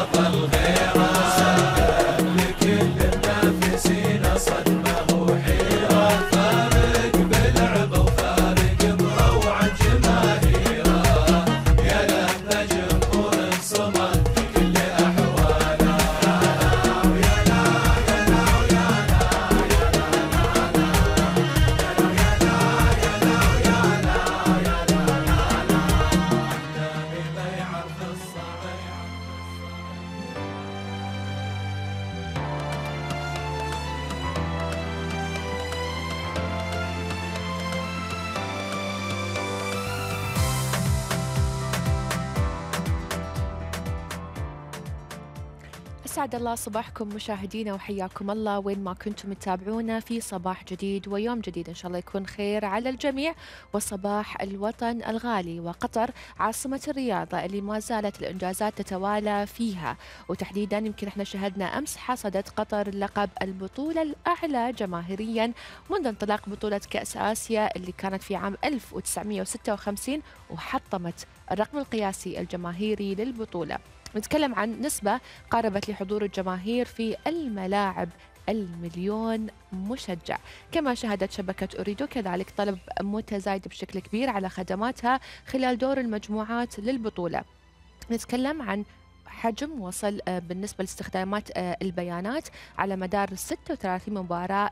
أسعد الله صباحكم مشاهدينا وحياكم الله وين ما كنتم تتابعونا في صباح جديد ويوم جديد إن شاء الله يكون خير على الجميع. وصباح الوطن الغالي وقطر عاصمة الرياضة اللي ما زالت الإنجازات تتوالى فيها، وتحديدا يمكن احنا شهدنا أمس حصدت قطر لقب البطولة الأعلى جماهيريا منذ انطلاق بطولة كأس آسيا اللي كانت في عام 1956 وحطمت الرقم القياسي الجماهيري للبطولة. نتكلم عن نسبة قاربت لحضور الجماهير في الملاعب 1,000,000 مشجع، كما شهدت شبكة أوريدو كذلك طلب متزايد بشكل كبير على خدماتها خلال دور المجموعات للبطولة. نتكلم عن حجم وصل بالنسبة لاستخدامات البيانات على مدار 36 مباراة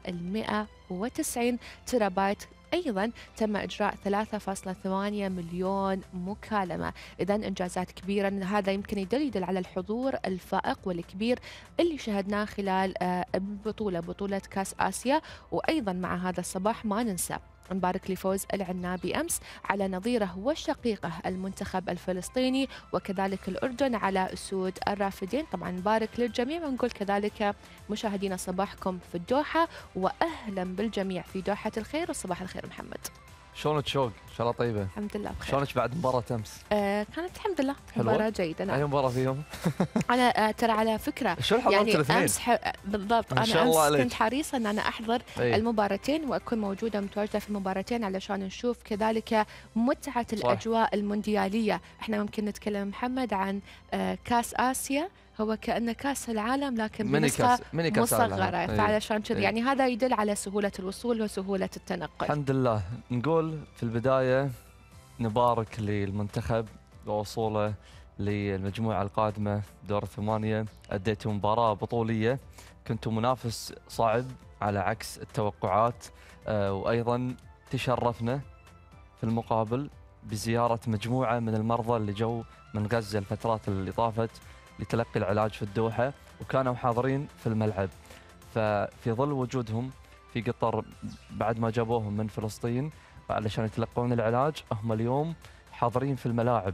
190 تيرا بايت. أيضا تم إجراء 3.8 مليون مكالمة، إذا إنجازات كبيرة. هذا يمكن يدل على الحضور الفائق والكبير اللي شهدناه خلال بطولة كأس آسيا. وأيضا مع هذا الصباح ما ننسى نبارك لفوز العنابي أمس على نظيره وشقيقه المنتخب الفلسطيني وكذلك الأردن على أسود الرافدين. طبعا نبارك للجميع ونقول كذلك مشاهدينا صباحكم في الدوحة وأهلا بالجميع في دوحة الخير وصباح الخير. محمد شلونك شوق؟ ان شاء الله طيبه. الحمد لله بخير. شلونك بعد مباراه امس؟ كانت الحمد لله مباراه جيده. نعم. اي مباراه فيهم؟ انا ترى على فكره شلون حضرت يعني الاثنين؟ امس بالضبط ما انا شاء الله امس عليك. كنت حريصه ان انا احضر المباراتين واكون موجوده متواجده في المباراتين علشان نشوف كذلك متعه الاجواء الموندياليه. احنا ممكن نتكلم محمد عن كاس اسيا، هو كأنه كاس العالم لكن بنسخة مصغرة، فعلشان كذا يعني هذا يدل على سهولة الوصول وسهولة التنقل. الحمد لله. نقول في البداية نبارك للمنتخب بوصوله للمجموعة القادمة دور الثمانية. أديتوا مباراة بطولية، كنتوا منافس صعب على عكس التوقعات، وأيضا تشرفنا في المقابل بزيارة مجموعة من المرضى اللي جو من غزة الفترات اللي طافت لتلقي العلاج في الدوحة وكانوا حاضرين في الملعب. ففي ظل وجودهم في قطر بعد ما جابوهم من فلسطين علشان يتلقون العلاج، هم اليوم حاضرين في الملاعب.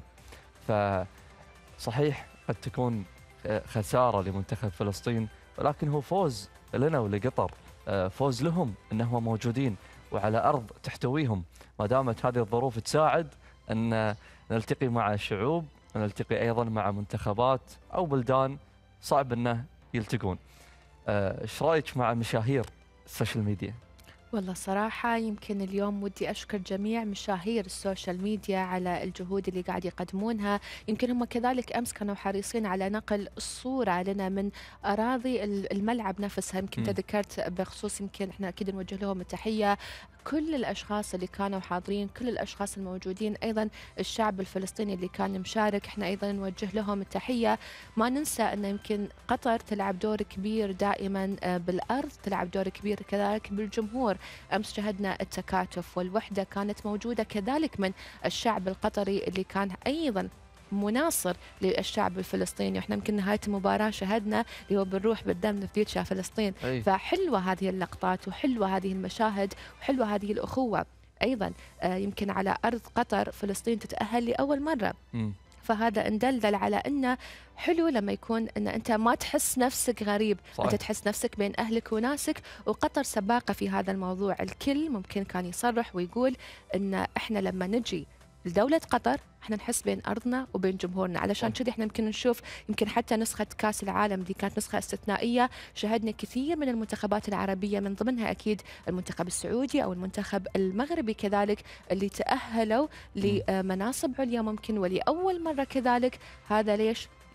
فصحيح قد تكون خسارة لمنتخب فلسطين، ولكن هو فوز لنا ولقطر، فوز لهم انهم موجودين وعلى ارض تحتويهم. ما دامت هذه الظروف تساعد ان نلتقي مع شعوب، نلتقي أيضا مع منتخبات أو بلدان صعب أنه يلتقون. إيش رأيك مع مشاهير السوشيال ميديا؟ والله صراحة يمكن اليوم ودي أشكر جميع مشاهير السوشيال ميديا على الجهود اللي قاعد يقدمونها. يمكن هم كذلك أمس كانوا حريصين على نقل الصورة لنا من أراضي الملعب نفسها. يمكن تذكرت بخصوص، يمكن احنا أكيد نوجه لهم التحية كل الأشخاص اللي كانوا حاضرين، كل الأشخاص الموجودين، أيضا الشعب الفلسطيني اللي كان مشارك، احنا أيضا نوجه لهم التحية. ما ننسى أن يمكن قطر تلعب دور كبير دائما بالأرض، تلعب دور كبير كذلك بالجمهور. أمس شهدنا التكاتف والوحدة كانت موجودة كذلك من الشعب القطري اللي كان أيضا مناصر للشعب الفلسطيني. واحنا يمكن نهايه المباراه شهدنا اللي هو بالروح بالدم نفديك شا فلسطين. فحلوه هذه اللقطات وحلوه هذه المشاهد وحلوه هذه الاخوه. ايضا يمكن على ارض قطر فلسطين تتاهل لاول مره. فهذا ندلدل على انه حلو لما يكون ان انت ما تحس نفسك غريب، انت تحس نفسك بين اهلك وناسك. وقطر سباقه في هذا الموضوع، الكل ممكن كان يصرح ويقول ان احنا لما نجي لدولة قطر احنا نحس بين ارضنا وبين جمهورنا. علشان كذا احنا يمكن نشوف يمكن حتى نسخة كاس العالم دي كانت نسخة استثنائية، شهدنا كثير من المنتخبات العربية من ضمنها اكيد المنتخب السعودي او المنتخب المغربي كذلك اللي تأهلوا لمناصب عليا ممكن ولأول مرة كذلك. هذا ليش؟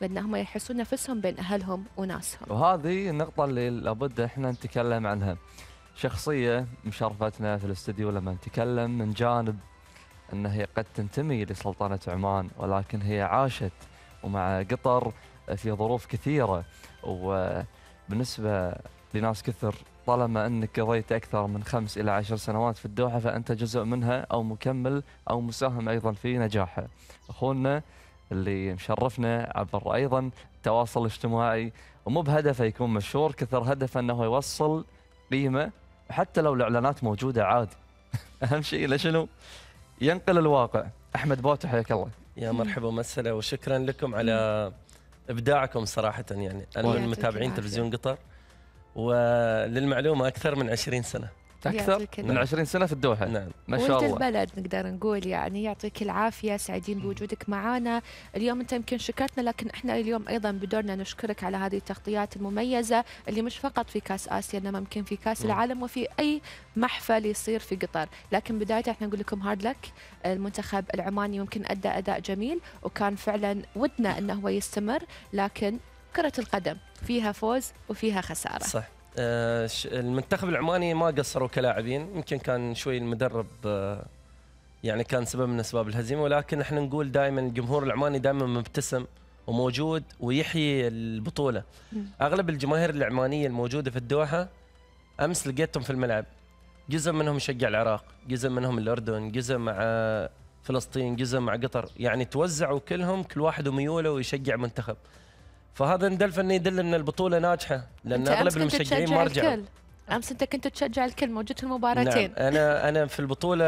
بأنهم يحسون نفسهم بين أهلهم وناسهم. وهذه النقطة اللي لابد احنا نتكلم عنها. شخصية مشرفتنا في الاستديو لما نتكلم من جانب أن هي قد تنتمي لسلطنة عمان، ولكن هي عاشت ومع قطر في ظروف كثيرة، وبالنسبة لناس كثر طالما أنك قضيت أكثر من 5 إلى 10 سنوات في الدوحة فأنت جزء منها أو مكمل أو مساهم أيضا في نجاحها. أخونا اللي مشرفنا عبر أيضا التواصل الاجتماعي، ومو بهدفه يكون مشهور كثر هدفه أنه يوصل قيمة، حتى لو الإعلانات موجودة عادي. أهم شيء لشنو؟ ينقل الواقع. أحمد بوتو حياك الله. يا مرحبا ومسهلا، وشكرا لكم على إبداعكم صراحة. يعني أنا من متابعين تلفزيون قطر، وللمعلومة أكثر من 20 سنة. أكثر من 20 سنة في الدوحة. نعم ما شاء الله. البلد نقدر نقول، يعني يعطيك العافية، سعيدين بوجودك معنا اليوم. أنت يمكن شكرتنا، لكن إحنا اليوم أيضا بدورنا نشكرك على هذه التغطيات المميزة اللي مش فقط في كأس آسيا، إنما يمكن في كأس العالم وفي أي محفل يصير في قطر. لكن بداية إحنا نقول لكم هارد لك. المنتخب العماني ممكن أدى أداء جميل، وكان فعلا ودنا أنه هو يستمر، لكن كرة القدم فيها فوز وفيها خسارة. صح. المنتخب العماني ما قصروا كلاعبين، يمكن كان شوي المدرب يعني كان سبب من اسباب الهزيمه، ولكن احنا نقول دائما الجمهور العماني دائما مبتسم وموجود ويحيي البطوله. اغلب الجماهير العمانيه الموجوده في الدوحه امس لقيتهم في الملعب، جزء منهم يشجع العراق، جزء منهم الاردن، جزء مع فلسطين، جزء مع قطر، يعني توزعوا كلهم كل واحد وميوله ويشجع منتخب. فهذا ندل انه يدل ان البطوله ناجحه، لان اغلب المشجعين ما رجعوا. امس انت كنت تشجع الكل، موجود في المباراتين. نعم. انا في البطوله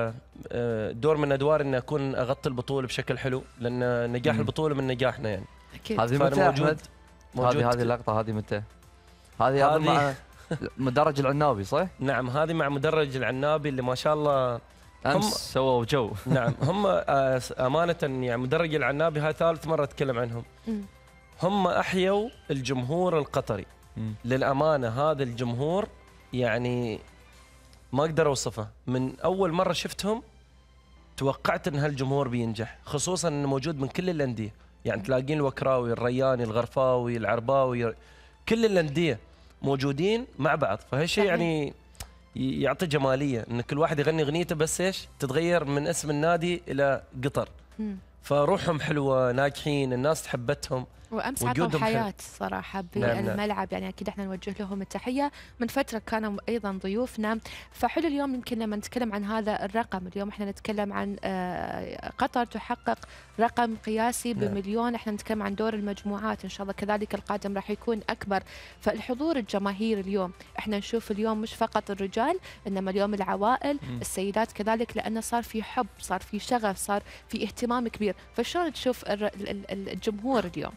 دور من ادوار ان اكون اغطي البطوله بشكل حلو، لان نجاح البطوله من نجاحنا يعني. اكيد. هذه متى موجود هذه اللقطه هذه متى؟ هذه مع مدرج العنابي صح؟ نعم، هذه مع مدرج العنابي اللي ما شاء الله امس سووا جو. نعم، هم امانه يعني مدرج العنابي هاي ثالث مره اتكلم عنهم. هم احيوا الجمهور القطري. للامانه هذا الجمهور يعني ما اقدر اوصفه. من اول مره شفتهم توقعت ان هالجمهور بينجح، خصوصا انه موجود من كل الانديه، يعني تلاقين الوكراوي، الرياني، الغرفاوي، العرباوي، كل الانديه موجودين مع بعض. فهالشيء يعني يعطي جماليه ان كل واحد يغني اغنيته، بس ايش تتغير من اسم النادي الى قطر. فروحهم حلوه، ناجحين، الناس تحبتهم، وامس عطوا حياه صراحه بالملعب. يعني اكيد احنا نوجه لهم التحيه. من فتره كانوا ايضا ضيوفنا، فحلو اليوم يمكن لما نتكلم عن هذا الرقم. اليوم احنا نتكلم عن قطر تحقق رقم قياسي بمليون. احنا نتكلم عن دور المجموعات، ان شاء الله كذلك القادم راح يكون اكبر. فالحضور الجماهير اليوم احنا نشوف اليوم مش فقط الرجال، انما اليوم العوائل، السيدات كذلك، لانه صار في حب، صار في شغف، صار في اهتمام كبير. فشلون تشوف الجمهور اليوم؟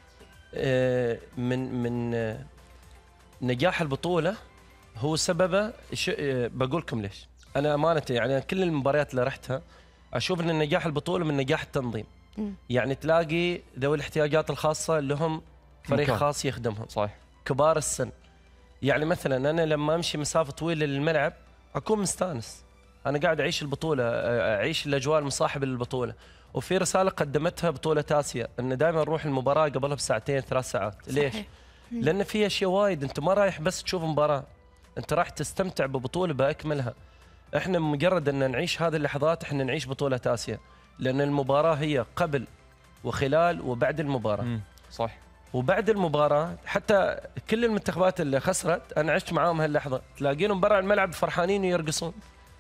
من نجاح البطولة هو سببه بقولكم ليش. أنا أمانة يعني كل المباريات اللي رحتها أشوف أن نجاح البطولة من نجاح التنظيم. يعني تلاقي ذوي الاحتياجات الخاصة لهم فريق خاص يخدمهم، صح، كبار السن. يعني مثلا أنا لما أمشي مسافة طويلة للملعب أكون مستانس، أنا قاعد أعيش البطولة، أعيش الأجواء المصاحبة للبطولة. وفي رسالة قدمتها بطولة آسيا أن دائما نروح المباراة قبلها بساعتين 3 ساعات. ليش؟ لأن فيها شيء وايد، أنت ما رايح بس تشوف مباراة، أنت راح تستمتع ببطولة بأكملها. إحنا مجرد أن نعيش هذه اللحظات إحنا نعيش بطولة آسيا، لأن المباراة هي قبل وخلال وبعد المباراة. صح. وبعد المباراة حتى كل المنتخبات اللي خسرت أنا عشت معاهم هاللحظة، تلاقينهم برا الملعب فرحانين ويرقصون.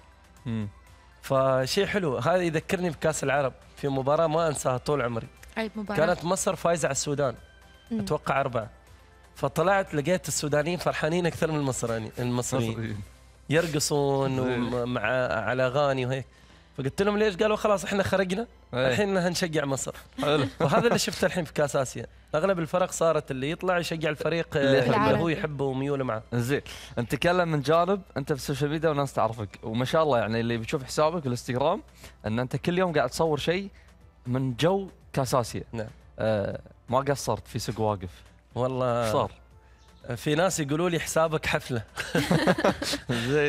فشيء حلو. هذا يذكرني بكأس العرب، في مباراة ما أنساها طول عمري. أي مباراة؟ كانت مصر فايزة على السودان، أتوقع 4. فطلعت لقيت السودانيين فرحانين أكثر من المصريين يرقصون ومع على أغاني وهيك. فقلت لهم ليش؟ قالوا خلاص احنا خرجنا الحين هنشجع مصر. وهذا اللي شفته الحين في كاس اسيا، اغلب الفرق صارت اللي يطلع يشجع الفريق اللي هو يحبه وميوله معه. زين، نتكلم من جانب انت في السوشيال ميديا والناس تعرفك، وما شاء الله يعني اللي بيشوف حسابك في الانستغرام ان انت كل يوم قاعد تصور شيء من جو كاس اسيا. نعم. ما قصرت في سوق واقف والله. صار في ناس يقولوا لي حسابك حفله. زين.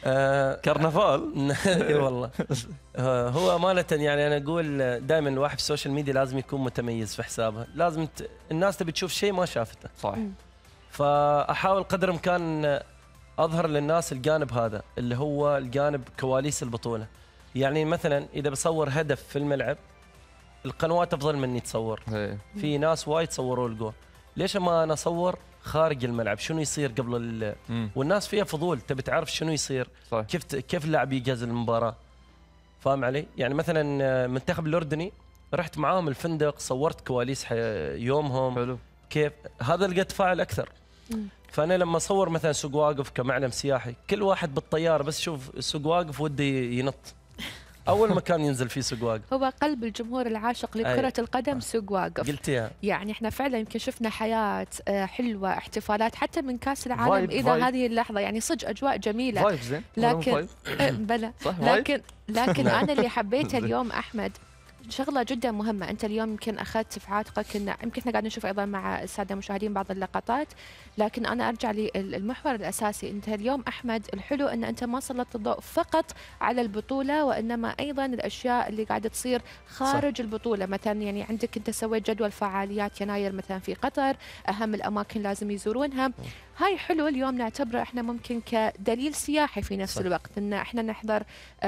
كرنفال. اي والله. هو أمانة يعني أنا أقول دائما الواحد في السوشيال ميديا لازم يكون متميز في حسابه، لازم الناس تبي تشوف شيء ما شافته. صح. فأحاول قدر الإمكان أظهر للناس الجانب هذا اللي هو الجانب كواليس البطولة. يعني مثلا إذا بصور هدف في الملعب، القنوات أفضل مني تصور. في ناس وايد صوروا الجول، ليش ما أنا أصور خارج الملعب شنو يصير قبل والناس فيها فضول تبي تعرف شنو يصير. صح. كيف اللاعب يجهز المباراة. فاهم علي؟ يعني مثلا منتخب الأردني رحت معاهم الفندق، صورت كواليس يومهم. حلو. كيف هذا لقى تفاعل أكثر. فأنا لما أصور مثلا سوق واقف كمعلم سياحي، كل واحد بالطيارة بس شوف سوق واقف ودي ينط. أول مكان ينزل فيه سوق واقف. هو قلب الجمهور العاشق لكرة القدم سوق واقف. قلتيها. يعني احنا فعلا يمكن شفنا حياة حلوة، احتفالات حتى من كأس العالم إلى فايب. هذه اللحظة، يعني صدق أجواء جميلة. فايب زين. لكن بلى. لكن أنا اللي حبيته اليوم أحمد شغله جدا مهمه. انت اليوم يمكن اخذت في عاتقك ان يمكن احنا قاعدين نشوف ايضا مع الساده المشاهدين بعض اللقطات، لكن انا ارجع للمحور الاساسي. انت اليوم احمد الحلو ان انت ما سلطت الضوء فقط على البطوله، وانما ايضا الاشياء اللي قاعده تصير خارج صح. البطوله. مثلا يعني عندك انت سويت جدول فعاليات يناير مثلا في قطر، اهم الاماكن لازم يزورونها. هاي حلو اليوم نعتبره احنا ممكن كدليل سياحي في نفس صح. الوقت ان احنا نحضر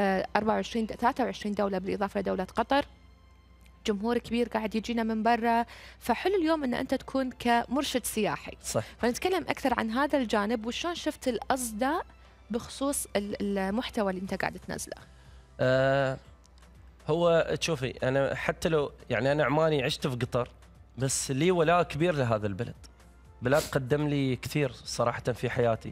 23 دوله بالاضافه لدوله قطر، جمهور كبير قاعد يجينا من برا. فحلو اليوم ان انت تكون كمرشد سياحي. صح. فنتكلم اكثر عن هذا الجانب، وشلون شفت الاصداء بخصوص المحتوى اللي انت قاعد تنزله. هو تشوفي انا حتى لو يعني انا عماني عشت في قطر، بس لي ولاء كبير لهذا البلد. بلاد قدم لي كثير صراحه في حياتي.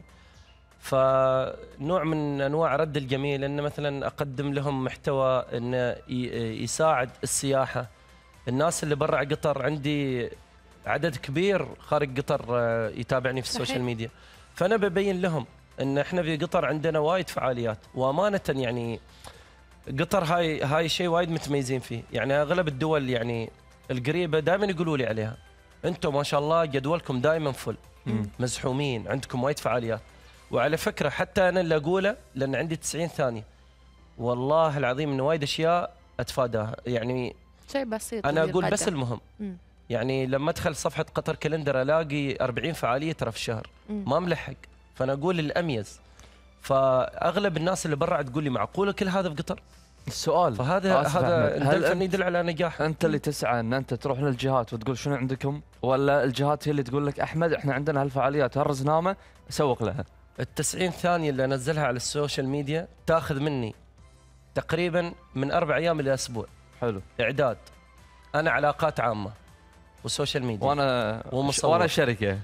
فنوع من انواع رد الجميل ان مثلا اقدم لهم محتوى انه يساعد السياحه. الناس اللي برا قطر عندي عدد كبير خارج قطر يتابعني في السوشيال ميديا، فانا ببين لهم ان احنا في قطر عندنا وايد فعاليات. وامانه يعني قطر هاي شيء وايد متميزين فيه. يعني اغلب الدول يعني القريبه دائما يقولوا لي عليها، انتم ما شاء الله جدولكم دائما فل، مزحومين، عندكم وايد فعاليات. وعلى فكرة حتى أنا اللي أقوله لأن عندي 90 ثانية، والله العظيم إن وايد أشياء أتفاداها. يعني شيء بسيط أنا أقول بس المهم. يعني لما أدخل صفحة قطر كالندر ألاقي 40 فعالية ترى في الشهر، ما ملحق. فأنا أقول الأميز. فأغلب الناس اللي برا تقول لي معقولة كل هذا في قطر؟ السؤال فهذا هل يدل على نجاح. أنت اللي تسعى أن أنت تروح للجهات وتقول شنو عندكم، ولا الجهات هي اللي تقول لك أحمد إحنا عندنا هالفعاليات هالرزنامة سوق لها؟ ال90 ثانية اللي أنزلها على السوشيال ميديا تاخذ مني تقريبا من 4 أيام إلى أسبوع. حلو. إعداد، أنا علاقات عامة وسوشيال ميديا وأنا شركة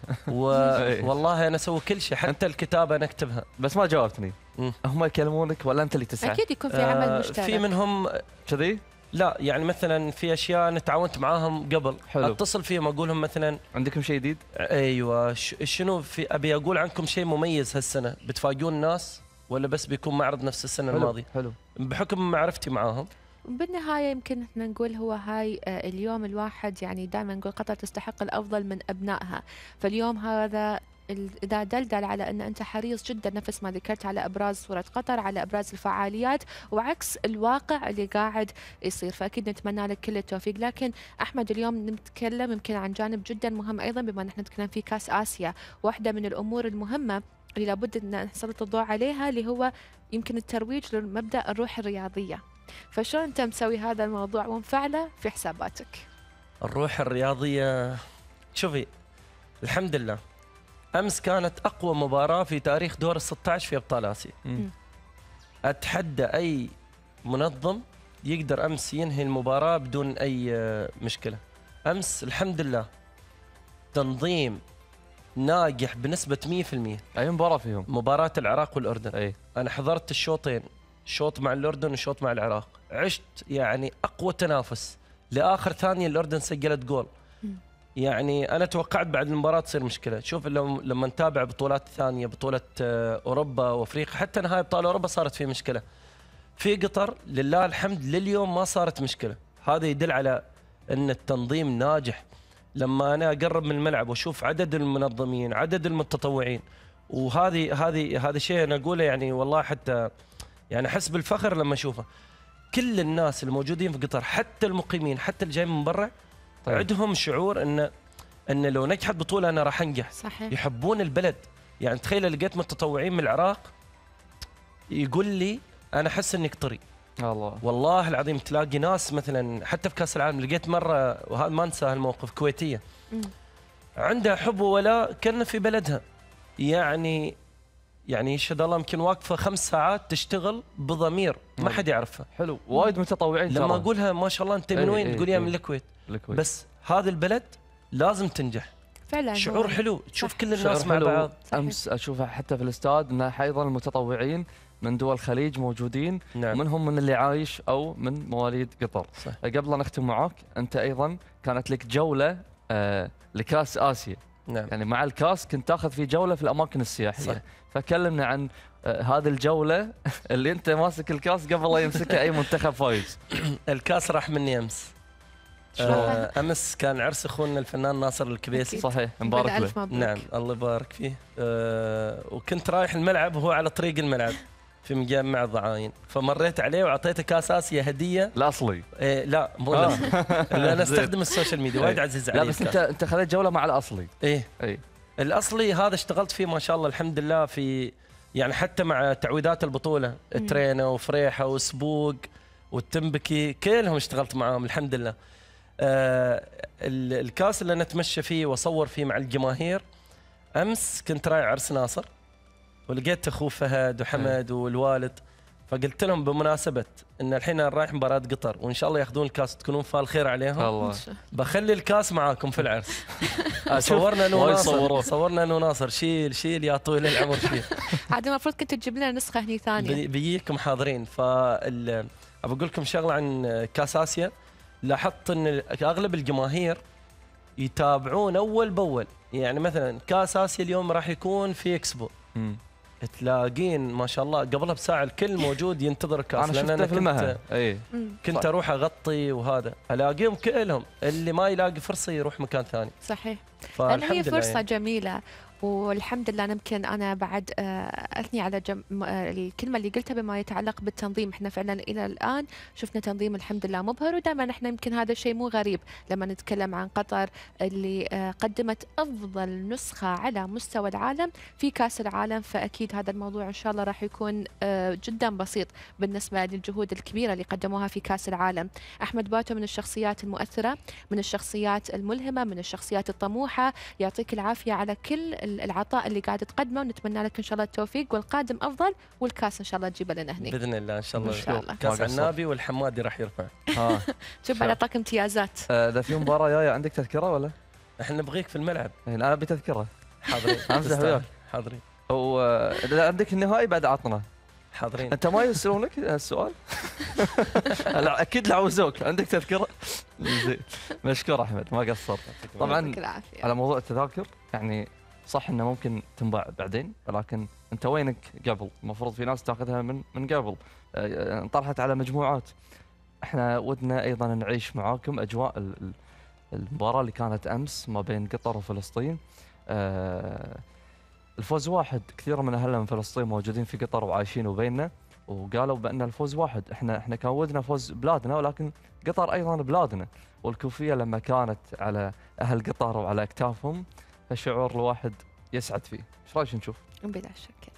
والله أنا أسوي كل شيء، حتى الكتابة أنا أكتبها. بس ما جاوبتني. هم يكلمونك ولا أنت اللي تسعى؟ أكيد يكون في عمل مشترك. في منهم كذي؟ لا يعني مثلا في اشياء انا تعاونت معاهم قبل. حلو. اتصل فيهم اقول لهم مثلا عندكم شيء جديد؟ ايوه شنو في ابي اقول عنكم شيء مميز هالسنه، بتفاجئون الناس ولا بس بيكون معرض نفس السنه الماضيه؟ حلو. بحكم معرفتي معاهم. بالنهاية يمكن احنا نقول هو هاي اليوم الواحد يعني دائما نقول قطر تستحق الأفضل من أبنائها. فاليوم هذا إذا دلدل على أن أنت حريص جدا نفس ما ذكرت على إبراز صورة قطر، على إبراز الفعاليات وعكس الواقع اللي قاعد يصير، فأكيد نتمنى لك كل التوفيق. لكن أحمد اليوم نتكلم يمكن عن جانب جدا مهم أيضا، بما أن احنا نتكلم في كأس آسيا. واحدة من الأمور المهمة اللي لابد أن نسلط الضوء عليها اللي هو يمكن الترويج لمبدأ الروح الرياضية. فشلون أنت مسوي هذا الموضوع ومفعله في حساباتك؟ الروح الرياضية، شوفي الحمد لله أمس كانت أقوى مباراة في تاريخ دور ال16 في أبطال آسيا. أتحدى أي منظم يقدر أمس ينهي المباراة بدون أي مشكلة. أمس الحمد لله تنظيم ناجح بنسبة 100%. أي مباراة فيهم؟ مباراة العراق والأردن. أي. أنا حضرت الشوطين، شوط مع الأردن وشوط مع العراق. عشت يعني أقوى تنافس لآخر ثانية. الأردن سجلت جول. يعني أنا توقعت بعد المباراة تصير مشكلة. شوف لما نتابع بطولات ثانية، بطولة أوروبا وأفريقيا، حتى نهاية أبطال أوروبا صارت فيه مشكلة. في قطر لله الحمد لليوم ما صارت مشكلة. هذا يدل على أن التنظيم ناجح. لما أنا أقرب من الملعب وأشوف عدد المنظمين، عدد المتطوعين، هذا شيء انا اقوله يعني والله، حتى يعني احس بالفخر لما اشوفه. كل الناس الموجودين في قطر حتى المقيمين حتى اللي جايين من برا طيب. عندهم شعور ان لو نجحت بطوله انا راح انجح. صحيح. يحبون البلد. يعني تخيل لقيت متطوعين من العراق يقول لي انا احس اني قطري. الله والله العظيم تلاقي ناس مثلا حتى في كاس العالم، لقيت مره وهذا ما انسى هالموقف، كويتيه عندها حب وولاء كان في بلدها. يعني يشهد الله يمكن واقفه 5 ساعات تشتغل بضمير ما حد يعرفها. حلو، وايد متطوعين. لما اقولها ما شاء الله انت من وين؟ تقول يا من الكويت. بس هذا البلد لازم تنجح فعلا. شعور حلو تشوف صح. كل الناس مع بعض. امس اشوفها حتى في الاستاد ان ايضا المتطوعين من دول الخليج موجودين. نعم. منهم من اللي عايش او من مواليد قطر. صح. قبل لا نختم معاك، انت ايضا كانت لك جوله لكاس اسيا. نعم. يعني مع الكاس كنت تاخذ في جوله في الاماكن السياحيه. صح. فكلمنا عن هذه الجوله اللي انت ماسك الكاس قبل لا يمسكها اي منتخب فايز. الكاس راح مني امس. امس كان عرس اخونا الفنان ناصر الكبيسي. صحيح، مبارك له. نعم الله يبارك فيه. وكنت رايح الملعب وهو على طريق الملعب في مجمع الضعاين، فمريت عليه واعطيته كاس اسيا هديه. الاصلي؟ لا مو الاصلي. انا استخدم السوشيال ميديا وايد عزيز علي. لا بس انت خذيت جوله مع الاصلي. ايه الاصلي هذا اشتغلت فيه ما شاء الله الحمد لله، في يعني حتى مع تعويضات البطوله ترينا وفريحه وسبوق والتنبكي كلهم اشتغلت معاهم الحمد لله. الكاس اللي نتمشى فيه واصور فيه مع الجماهير، امس كنت رايح عرس ناصر ولقيت اخوه فهد وحمد والوالد، فقلت لهم بمناسبه ان الحين انا رايح مباراه قطر وان شاء الله ياخذون الكاس تكونون فال خير عليهم. الله. بخلي الكاس معاكم في العرس. صورنا انا وناصر، صورنا انا وناصر، شيل يا طويل العمر شيل. عاد المفروض كنت تجيب لنا نسخه هني ثانيه. بيجيكم حاضرين. ابى اقول لكم شغله عن كاس اسيا. لاحظت ان اغلب الجماهير يتابعون اول باول. يعني مثلا كاس اسيا اليوم راح يكون في اكسبو، تلاقين ما شاء الله قبلها بساعه الكل موجود ينتظر الكاس. انا شفته في المها. كنت اروح اغطي وهذا الاقيهم كلهم، اللي ما يلاقي فرصه يروح مكان ثاني. صحيح. فالحمد هي فرصه يعني. جميله والحمد لله. يمكن انا بعد اثني على الكلمه اللي قلتها بما يتعلق بالتنظيم. احنا فعلا الى الان شفنا تنظيم الحمد لله مبهر، ودائما احنا يمكن هذا الشيء مو غريب لما نتكلم عن قطر اللي قدمت افضل نسخه على مستوى العالم في كاس العالم. فاكيد هذا الموضوع ان شاء الله راح يكون جدا بسيط بالنسبه للجهود الكبيره اللي قدموها في كاس العالم. احمد باتو من الشخصيات المؤثره، من الشخصيات الملهمه، من الشخصيات الطموحه. يعطيك العافيه على كل العطاء اللي قاعد تقدمه، ونتمنى لك ان شاء الله التوفيق والقادم افضل، والكاس ان شاء الله تجيبه لنا هني باذن الله. ان شاء الله, إن شاء الله. كاس عنابي والحمادي راح يرفع. شوف على طاق امتيازات. اذا في مباراه جايه عندك تذكره ولا؟ احنا نبغيك في الملعب. انا ابي تذكره. حاضرين. امزح وياك. حاضرين. اذا عندك النهائي بعد عطنا. حاضرين. انت ما يسالونك السؤال؟ لا اكيد لعوزوك. عندك تذكره؟ زين مشكور احمد ما قصرت. طبعا على موضوع التذاكر، يعني صح انه ممكن تنباع بعدين، ولكن انت وينك قبل؟ المفروض في ناس تاخذها من قبل. انطرحت على مجموعات. احنا ودنا ايضا نعيش معاكم اجواء المباراه اللي كانت امس ما بين قطر وفلسطين. الفوز واحد. كثير من اهلنا من فلسطين موجودين في قطر وعايشين وبيننا، وقالوا بان الفوز واحد. احنا كان ودنا فوز بلادنا، ولكن قطر ايضا بلادنا، والكوفيه لما كانت على اهل قطر وعلى اكتافهم فالشعور الواحد يسعد فيه. ايش رايك نشوف؟ بلا شك.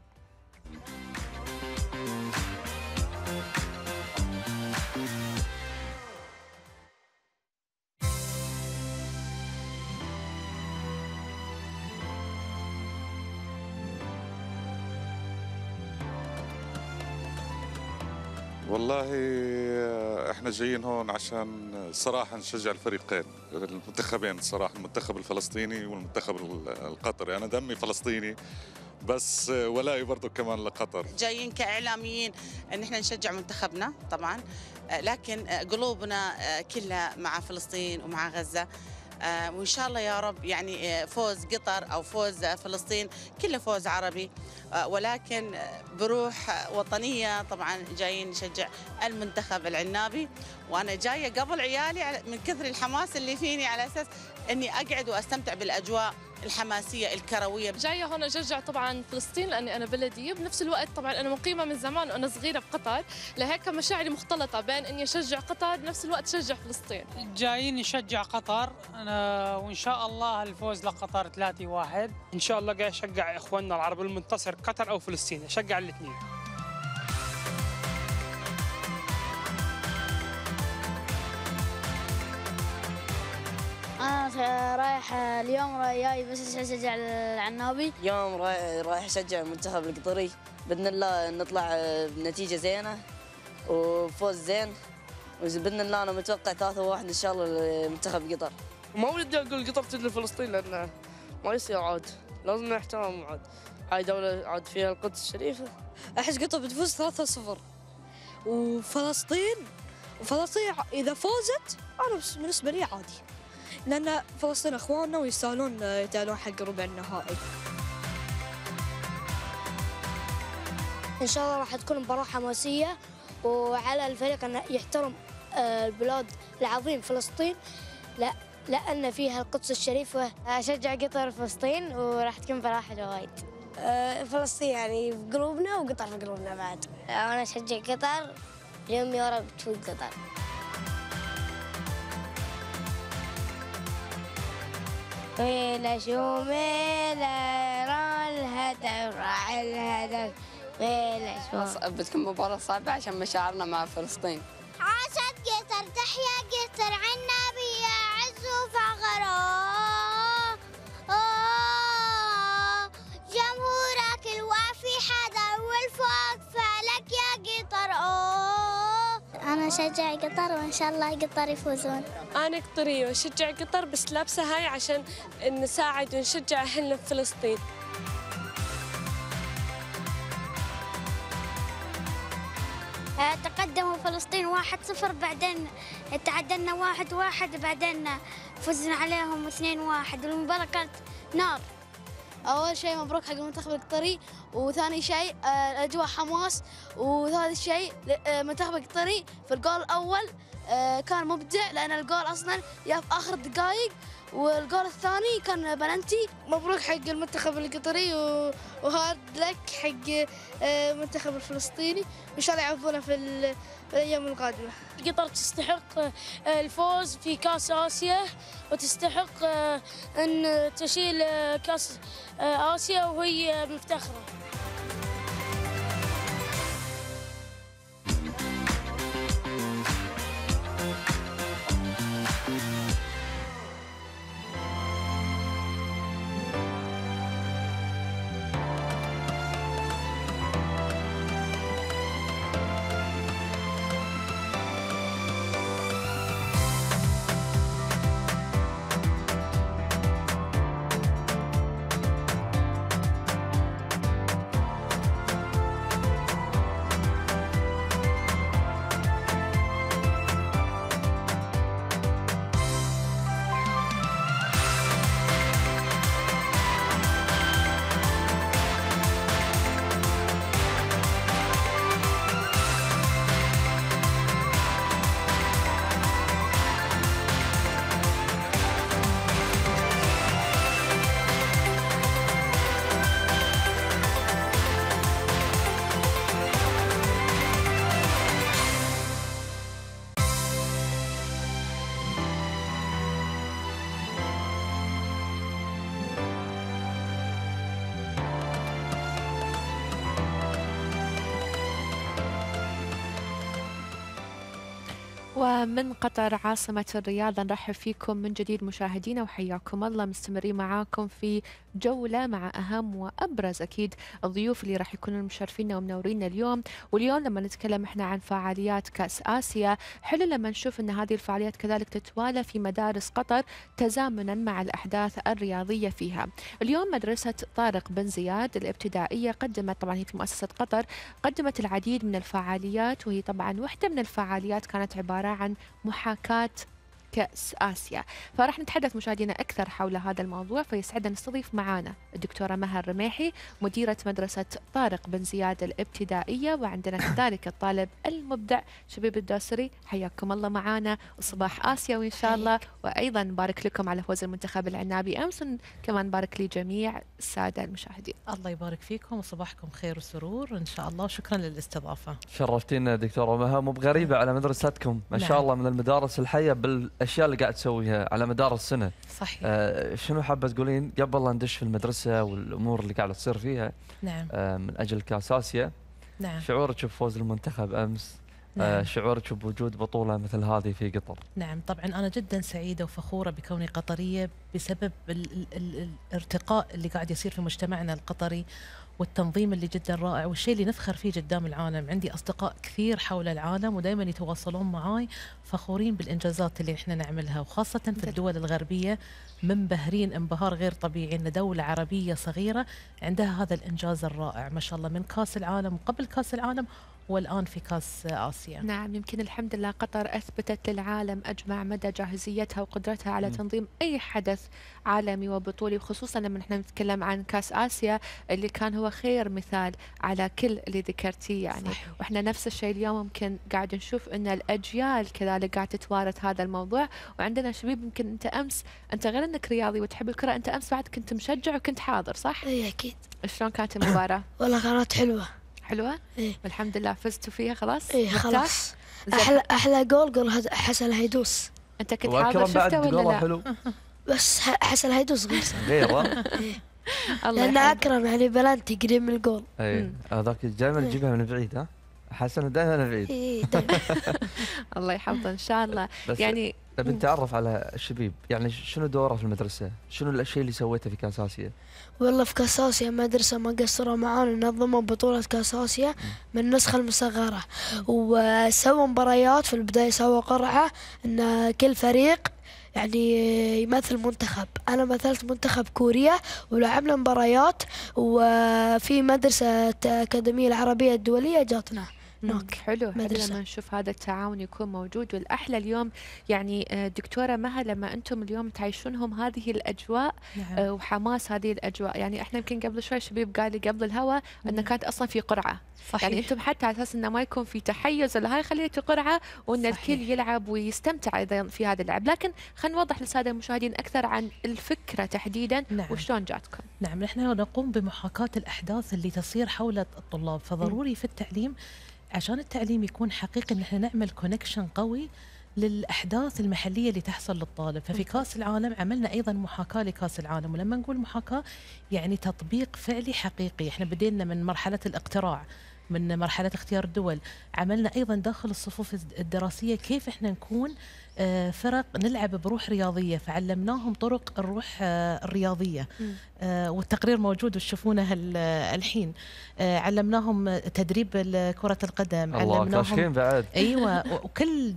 والله احنا جايين هون عشان صراحه نشجع الفريقين المنتخبين الصراحه، المنتخب الفلسطيني والمنتخب القطري. انا دمي فلسطيني بس ولائي برضه كمان لقطر. جايين كاعلاميين ان احنا نشجع منتخبنا طبعا، لكن قلوبنا كلها مع فلسطين ومع غزه. وإن شاء الله يا رب يعني فوز قطر أو فوز فلسطين كله فوز عربي، ولكن بروح وطنية. طبعا جايين نشجع المنتخب العنابي، وأنا جاية قبل عيالي من كثر الحماس اللي فيني على أساس أني أقعد وأستمتع بالأجواء الحماسية الكروية. جاية هون أشجع طبعا فلسطين لأني أنا بلدي، بنفس الوقت طبعا أنا مقيمة من زمان وأنا صغيرة بقطر، لهيك مشاعري مختلطة بين إني أشجع قطر بنفس الوقت أشجع فلسطين. جايين نشجع قطر وإن شاء الله الفوز لقطر 3-1. إن شاء الله قاعد أشجع إخواننا العرب المنتصر قطر أو فلسطين، أشجع الاثنين. أنا رايح اليوم جاي بس أشجع العنابي. اليوم رايح أشجع المنتخب القطري، بإذن الله نطلع بنتيجة زينة وفوز زين، وبإذن الله أنا متوقع 3-1 إن شاء الله لمنتخب قطر. ما ودي أقول قطر تجي لفلسطين لأن ما يصير عاد، لازم نحترم عاد، هاي دولة عاد فيها القدس الشريفة. أحس قطر بتفوز 3-0 وفلسطين إذا فازت أنا بالنسبة لي عادي، لأن فلسطين أخواننا ويستاهلون يتأهلون حق ربع النهائي. إن شاء الله راح تكون مباراة حماسية، وعلى الفريق أن يحترم البلاد العظيم فلسطين لأن فيها القدس الشريفة. أشجع قطر فلسطين وراح تكون مباراة حلوة وايد. فلسطين يعني في قلوبنا وقطر في قلوبنا بعد. أنا أشجع قطر، اليوم يا رب تفوز قطر. ميلا شو ميلا را الهدف راح الهدف ميلا شو. بتكون مباراة صعبة عشان مشاعرنا مع فلسطين. عاشت قطر تحيا قطر عنابي يعز وفخر. جمهورك الوافي حذر والفوق فلك يا قطر. أنا أشجع قطر وإن شاء الله قطر يفوزون. أنا قطرية وأشجع قطر بس لابسة هاي عشان نساعد ونشجع أهلنا في فلسطين. تقدموا فلسطين 1-0 بعدين تعادلنا 1-1 بعدين فزنا عليهم 2-1 والمباراة كانت نار. أول شيء مبروك حق المنتخب القطري، وثاني شيء الأجواء حماس، وثالث شيء المنتخب القطري في الجول الأول كان مبدع لأن الجول أصلاً في آخر الدقائق، والجول الثاني كان بلنتي. مبروك حق المنتخب القطري وهارد لك حق المنتخب الفلسطيني، وإن شاء الله يعوضونا في الأيام القادمة. قطر تستحق الفوز في كأس آسيا، وتستحق أن تشيل كأس آسيا وهي مفتخرة. ومن قطر عاصمة الرياض نرحب فيكم من جديد مشاهدينا وحياكم الله. مستمرين معاكم في جولة مع أهم وأبرز أكيد الضيوف اللي راح يكونوا مشرفينا ومنورينا اليوم. واليوم لما نتكلم احنا عن فعاليات كأس آسيا، حلو لما نشوف أن هذه الفعاليات كذلك تتوالى في مدارس قطر تزامنا مع الأحداث الرياضية فيها. اليوم مدرسة طارق بن زياد الابتدائية قدمت، طبعا هي في مؤسسة قطر، قدمت العديد من الفعاليات، وهي طبعا واحدة من الفعاليات كانت عبارة عن محاكاة كأس آسيا. فراح نتحدث مشاهدينا أكثر حول هذا الموضوع، فيسعدنا نستضيف معنا الدكتورة مها الرميحي مديرة مدرسة طارق بن زياد الابتدائية، وعندنا كذلك الطالب المبدع شبيب الدوسري. حياكم الله معنا، وصباح آسيوي إن شاء الله. وأيضا نبارك لكم على فوز المنتخب العنابي أمس، كمان نبارك لجميع السادة المشاهدين. الله يبارك فيكم وصباحكم خير وسرور إن شاء الله. شكرا للاستضافة. شرفتينا دكتورة مها، مو بغريبة على مدرستكم ما شاء الله، من المدارس الحية بالأشياء اللي قاعد تسويها على مدار السنة. صحيح. شنو حابة تقولين قبل لا ندش في المدرسة والأمور اللي قاعدة تصير فيها؟ نعم. من أجل كأس آسيا. نعم. شعورك بفوز المنتخب أمس؟ نعم. شعورك بوجود بطولة مثل هذه في قطر؟ نعم طبعا أنا جدا سعيدة وفخورة بكوني قطرية بسبب الارتقاء اللي قاعد يصير في مجتمعنا القطري والتنظيم اللي جدا رائع، والشيء اللي نفخر فيه قدام العالم. عندي أصدقاء كثير حول العالم ودائما يتواصلون معاي فخورين بالإنجازات اللي احنا نعملها، وخاصة في الدول الغربية منبهرين انبهار غير طبيعي ان دولة عربية صغيرة عندها هذا الإنجاز الرائع ما شاء الله، من كأس العالم وقبل كأس العالم والآن في كأس آسيا. نعم، يمكن الحمد لله قطر أثبتت للعالم أجمع مدى جاهزيتها وقدرتها على تنظيم أي حدث عالمي وبطولي، وخصوصا لما نحن نتكلم عن كأس آسيا اللي كان هو خير مثال على كل اللي ذكرتيه يعني. صحيح. وإحنا نفس الشيء اليوم ممكن قاعد نشوف أن الأجيال كذلك قاعد تتوارث هذا الموضوع. وعندنا شبيب، يمكن أنت أمس، أنت غير أنك رياضي وتحب الكرة، أنت أمس بعد كنت مشجع وكنت حاضر صح؟ إيه أكيد. شلون كانت المباراة؟ والله كانت حلوة. حلوة؟ إيه. والحمد لله فزتوا فيها خلاص؟ إيه خلاص. أحلى جول حسن الهيدوس. أنت كنت حاضر شفته ولا لا؟ حلو. بس حسن الهيدوس غير غير لأن أكرم يعني بلانتي قريب من الجول. إيه هذاك دائما تجيبها من بعيد. ها حسن دائما من بعيد. إيه الله يحفظه إن شاء الله. يعني بنتعرف على الشبيب، يعني شنو دوره في المدرسة؟ شنو الأشياء اللي سويتها في كأس آسيا؟ والله في كأس آسيا مدرسة ما قصروا معانا، نظموا بطولة كأس آسيا من النسخة المصغرة، وسووا مباريات في البداية، سووا قرعة إن كل فريق يعني يمثل منتخب. أنا مثلت منتخب كوريا ولعبنا مباريات، وفي مدرسة أكاديمية العربية الدولية جاتنا. حلو لما نشوف هذا التعاون يكون موجود. والأحلى اليوم يعني دكتورة مها لما أنتم اليوم تعيشونهم هذه الأجواء. نعم. وحماس هذه الأجواء. يعني إحنا يمكن قبل شوي شبيب قال لي قبل الهواء أن كانت أصلا في قرعة. صحيح. يعني أنتم حتى على أساس أنه ما يكون في تحيز ولا هاي خليتوا قرعة وأن الكل يلعب ويستمتع أيضا في هذا اللعب. لكن خلينا نوضح للسادة المشاهدين أكثر عن الفكرة تحديدا. نعم. وشلون جاتكم. نعم نحن نقوم بمحاكاة الأحداث اللي تصير حول الطلاب، فضروري في التعليم عشان التعليم يكون حقيقي ان احنا نعمل كونكشن قوي للأحداث المحلية اللي تحصل للطالب. ففي كأس العالم عملنا أيضا محاكاة لكأس العالم، ولما نقول محاكاة يعني تطبيق فعلي حقيقي. احنا بدينا من مرحلة الاقتراع، من مرحلة اختيار الدول، عملنا أيضا داخل الصفوف الدراسية كيف احنا نكون فرق نلعب بروح رياضية، فعلمناهم طرق الروح الرياضية. والتقرير موجود وتشوفونه الحين. علمناهم تدريب كرة القدم، علمناهم بعد. أيوة. وكل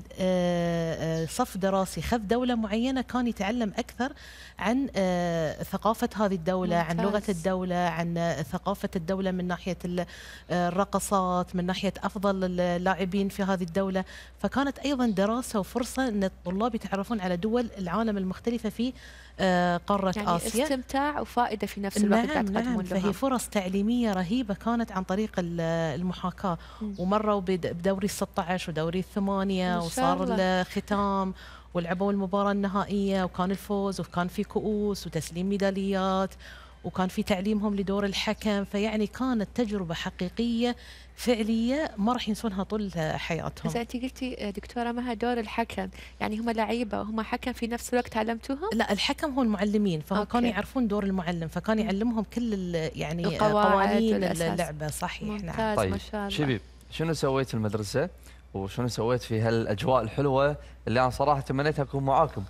صف دراسي خذ دولة معينة كان يتعلم أكثر عن ثقافة هذه الدولة. ممتاز. عن لغة الدولة، عن ثقافة الدولة من ناحية الرقصات، من ناحية أفضل اللاعبين في هذه الدولة. فكانت أيضا دراسة وفرصة أن الطلاب يتعرفون على دول العالم المختلفة في قارة يعني آسيا. استمتاع وفائدة في نفس الوقت. نعم فهي فرص تعليمية رهيبة كانت عن طريق المحاكاة. ومروا بدوري 16 ودوري 8 وصار الختام ولعبوا المباراة النهائية وكان الفوز وكان في كؤوس وتسليم ميداليات وكان في تعليمهم لدور الحكم. فيعني كانت تجربة حقيقية فعلية ما راح ينسونها طول حياتهم. إذا أنت قلتي دكتورة مها دور الحكم، يعني هم لعيبة وهم حكم في نفس الوقت علمتوهم؟ لا الحكم هو المعلمين، فهم كانوا يعرفون دور المعلم، فكان يعلمهم كل يعني قوانين اللعبة. صحيح. ممتاز. طيب. ما شاء الله. شبيب شنو سويت في المدرسة وشنو سويت في هالأجواء الحلوة اللي أنا صراحة تمنيت أكون معاكم؟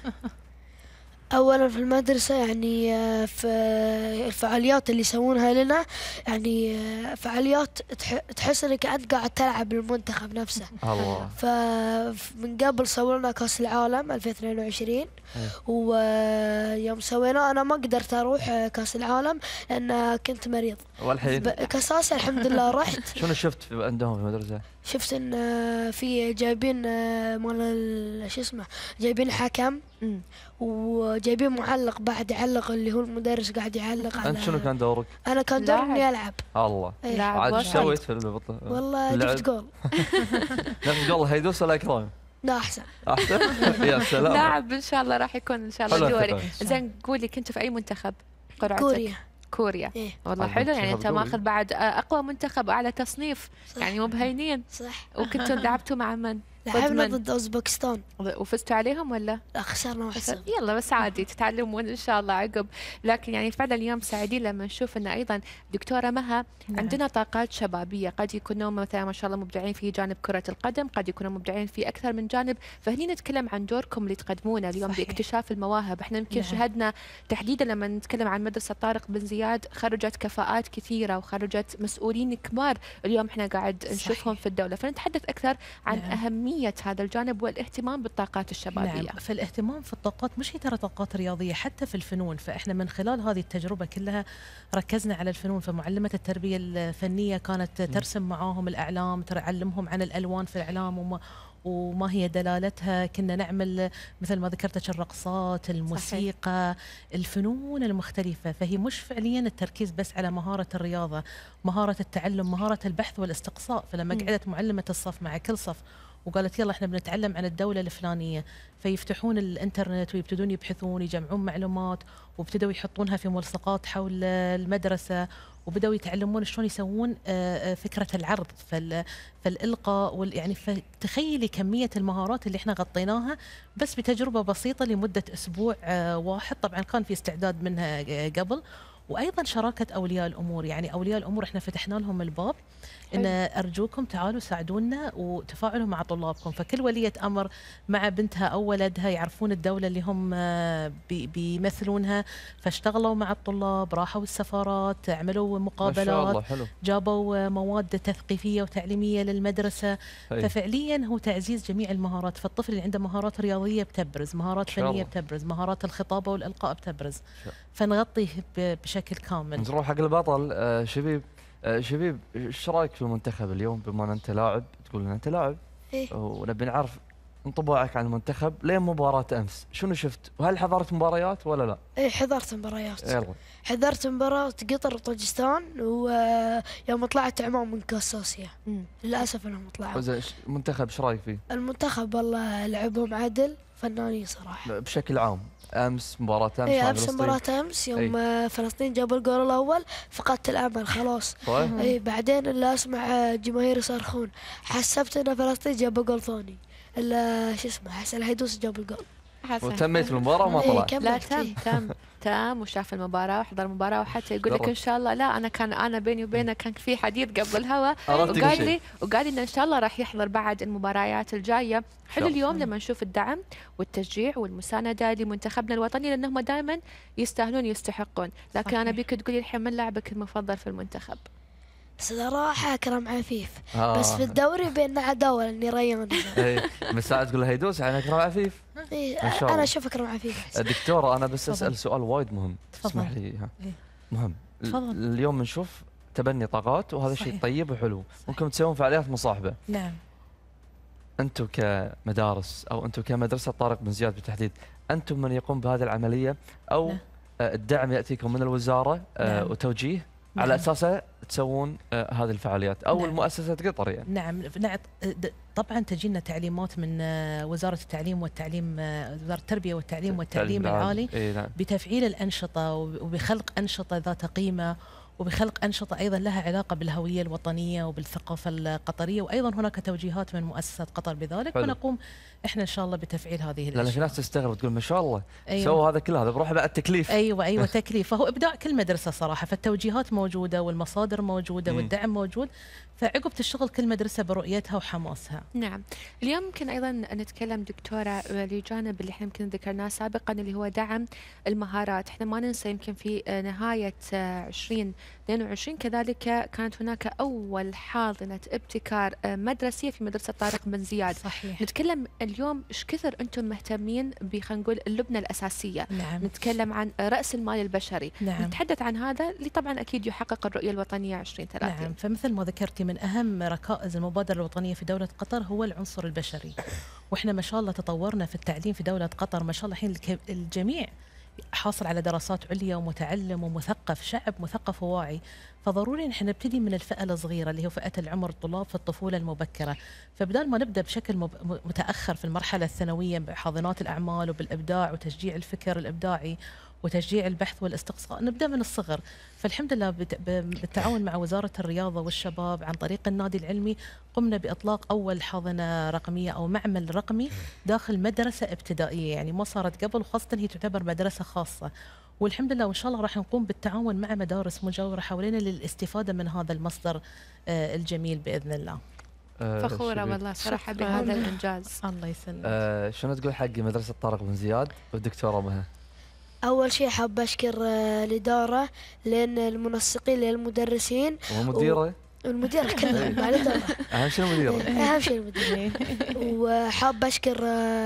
أولا في المدرسة يعني في الفعاليات اللي يسوونها لنا يعني فعاليات تحس انك انت قاعد تلعب بالمنتخب نفسه. الله. فمن قبل سووا لنا كأس العالم 2022 ويوم سويناه انا ما قدرت اروح كأس العالم لان كنت مريض. والحين كأس آسيا الحمد لله رحت. شنو شفت عندهم في المدرسة؟ شفت ان في جايبين مال شو اسمه، جايبين حكم وجايبين معلق بعد يعلق، اللي هو المدرس قاعد يعلق على. انت شنو كان دورك؟ انا كان دوري اني العب. الله. عاد ايش سويت في البطولة؟ والله جبت جول. جبت جول هيدوس ولا اكرام؟ لا احسن. احسن؟ يا سلام. لاعب ان شاء الله راح يكون ان شاء الله دوري. زين قولي كنت في اي منتخب؟ قرعتك؟ كوريا. إيه؟ والله حلو، يعني انت ماخذ بعد اقوى منتخب اعلى تصنيف، يعني مو بهينين. صح. وكنتوا لعبتوا مع من؟ لعبنا ضد اوزبكستان. وفزتوا عليهم ولا؟ لا خسرنا 1-0. يلا بس عادي تتعلمون ان شاء الله عقب. لكن يعني فعلا اليوم سعيدين لما نشوف ان ايضا دكتوره مها عندنا طاقات شبابيه، قد يكونوا مثلا ما شاء الله مبدعين في جانب كره القدم، قد يكونوا مبدعين في اكثر من جانب، فهني نتكلم عن دوركم اللي تقدمونه اليوم باكتشاف المواهب. احنا يمكن شهدنا تحديدا لما نتكلم عن مدرسه طارق بن زياد، خرجت كفاءات كثيره وخرجت مسؤولين كبار اليوم احنا قاعد نشوفهم في الدوله، فنتحدث اكثر عن اهميه هذا الجانب والاهتمام بالطاقات الشبابيه. نعم، فالاهتمام في الطاقات مش هي ترى طاقات رياضيه، حتى في الفنون. فاحنا من خلال هذه التجربه كلها ركزنا على الفنون، فمعلمه التربيه الفنيه كانت ترسم معاهم الاعلام، تعلمهم عن الالوان في الاعلام وما هي دلالتها. كنا نعمل مثل ما ذكرتك الرقصات، الموسيقى، الفنون المختلفة. فهي مش فعليا التركيز بس على مهارة الرياضة، مهارة التعلم، مهارة البحث والاستقصاء. فلما قعدت معلمة الصف مع كل صف وقالت يلا احنا بنتعلم عن الدولة الفلانية، فيفتحون الانترنت ويبتدون يبحثون، يجمعون معلومات، وابتدوا يحطونها في ملصقات حول المدرسة، وبدأوا يتعلمون شلون يسوون فكرة العرض، فالإلقاء يعني فتخيلي كمية المهارات اللي احنا غطيناها بس بتجربة بسيطة لمدة أسبوع واحد. طبعا كان في استعداد منها قبل، وايضا شراكه اولياء الامور. يعني اولياء الامور احنا فتحنا لهم الباب ان ارجوكم تعالوا ساعدونا وتفاعلوا مع طلابكم. فكل وليه امر مع بنتها او ولدها يعرفون الدوله اللي هم بيمثلونها، فاشتغلوا مع الطلاب، راحوا السفارات، عملوا مقابلات، جابوا مواد تثقيفيه وتعليميه للمدرسه. ففعليا هو تعزيز جميع المهارات. فالطفل اللي عنده مهارات رياضيه بتبرز، مهارات فنيه بتبرز، مهارات الخطابه والالقاء بتبرز، فنغطيه بشكل كامل. نروح حق البطل. شبيب ايش رايك في المنتخب اليوم؟ بما ان انت لاعب، تقول ان انت لاعب، ونبي نعرف انطباعك عن المنتخب لين مباراه امس، شنو شفت؟ وهل حضرت مباريات ولا لا؟ ايه حضرت مباريات. يلا. حضرت مباراه قطر وطاجستان، ويوم طلعت عمان من كاس اسيا. للاسف انهم طلعوا. زين المنتخب ايش رايك فيه؟ المنتخب والله لعبهم عدل، فنانين صراحه. بشكل عام امس مباراه امس اي امس مباراه امس يوم فلسطين جابوا الجول الاول فقدت الامل خلاص. اي بعدين اللي اسمع جماهير يصرخون، حسبت ان فلسطين جابوا جول ثاني، شو اسمه حسن الهيدوس جاب الجول. وتميت المباراه وما طلع. لا تم وشاف المباراه وحضر المباراه، وحتى يقول لك ان شاء الله. لا انا بيني وبينه كان في حديث قبل الهوا، وقال لي ان شاء الله راح يحضر بعد المباريات الجايه. حلو اليوم لما نشوف الدعم والتشجيع والمسانده لمنتخبنا الوطني، لانهم دائما يستاهلون يستحقون. لكن انا بيك تقولي الحين من لاعبك المفضل في المنتخب؟ صراحة أكرم عفيف. بس في الدوري بيننا عداوة لأني ريان. بس ساعة تقول له هيدوس يعني أكرم عفيف؟ أنا أشوف أكرم عفيف. دكتورة أنا بس أسأل سؤال وايد مهم، اسمح لي. مهم. اليوم نشوف تبني طاقات، وهذا شيء طيب وحلو، ممكن تسوون فعاليات مصاحبة. نعم. أنتم كمدارس أو أنتم كمدرسة طارق بن زياد بالتحديد، أنتم من يقوم بهذه العملية أو الدعم يأتيكم من الوزارة وتوجيه على أساسه تسوون هذه الفعاليات أو المؤسسة قطر يعني؟ نعم طبعا تجينا تعليمات من وزارة التعليم والتعليم، وزارة التربية والتعليم العالي بتفعيل الأنشطة وبخلق أنشطة ذات قيمة، وبخلق أنشطة أيضا لها علاقة بالهوية الوطنية وبالثقافة القطرية، وأيضا هناك توجيهات من مؤسسة قطر بذلك. ونقوم إحنا إن شاء الله بتفعيل هذه الأشياء. لأن في ناس تستغرب تقول ما شاء الله سووا هذا كله، هذا بروح بعد تكليف. أيوة تكليف. فهو إبداع كل مدرسة صراحة، فالتوجيهات موجودة والمصادر موجودة والدعم موجود، فعقب تشتغل كل مدرسة برؤيتها وحماسها. نعم. اليوم يمكن أيضا نتكلم دكتورة لجانب اللي احنا يمكن ذكرناه سابقا اللي هو دعم المهارات. احنا ما ننسى يمكن في نهاية 2022 كذلك كانت هناك أول حاضنة ابتكار مدرسية في مدرسة طارق بن زياد. صحيح. نتكلم اليوم ايش كثر أنتم مهتمين بخلينا نقول اللبنة الأساسية. نعم. نتكلم عن رأس المال البشري. نعم. نتحدث عن هذا اللي طبعا أكيد يحقق الرؤية الوطنية 2030. نعم. فمثل ما ذكرتي من من أهم ركائز المبادرة الوطنية في دولة قطر هو العنصر البشري، وإحنا ما شاء الله تطورنا في التعليم في دولة قطر، ما شاء الله الحين الجميع حاصل على دراسات عليا ومتعلم ومثقف، شعب مثقف وواعي. فضروري نحن نبتدي من الفئة الصغيرة اللي هو فئة العمر الطلاب في الطفولة المبكرة، فبدال ما نبدأ بشكل متأخر في المرحلة الثانوية بحاضنات الأعمال وبالإبداع وتشجيع الفكر الإبداعي وتشجيع البحث والاستقصاء، نبدأ من الصغر. فالحمد لله بالتعاون مع وزارة الرياضة والشباب عن طريق النادي العلمي قمنا بإطلاق أول حاضنة رقمية أو معمل رقمي داخل مدرسة ابتدائية، يعني ما صارت قبل، وخاصة هي تعتبر مدرسة خاصة. والحمد لله وإن شاء الله راح نقوم بالتعاون مع مدارس مجاورة حوالينا للاستفادة من هذا المصدر الجميل بإذن الله. فخورة والله صراحة بهذا الإنجاز. الله يسلمك. شنو تقول حق مدرسة طارق بن زياد والدكتورة مها؟ أول شيء حاب أشكر الإدارة لأن المنسقين للمدرسين والمديرة المديرة كلها مع الإدارة. أهم شيء المديرة. أهم شيء المديرة. وحاب أشكر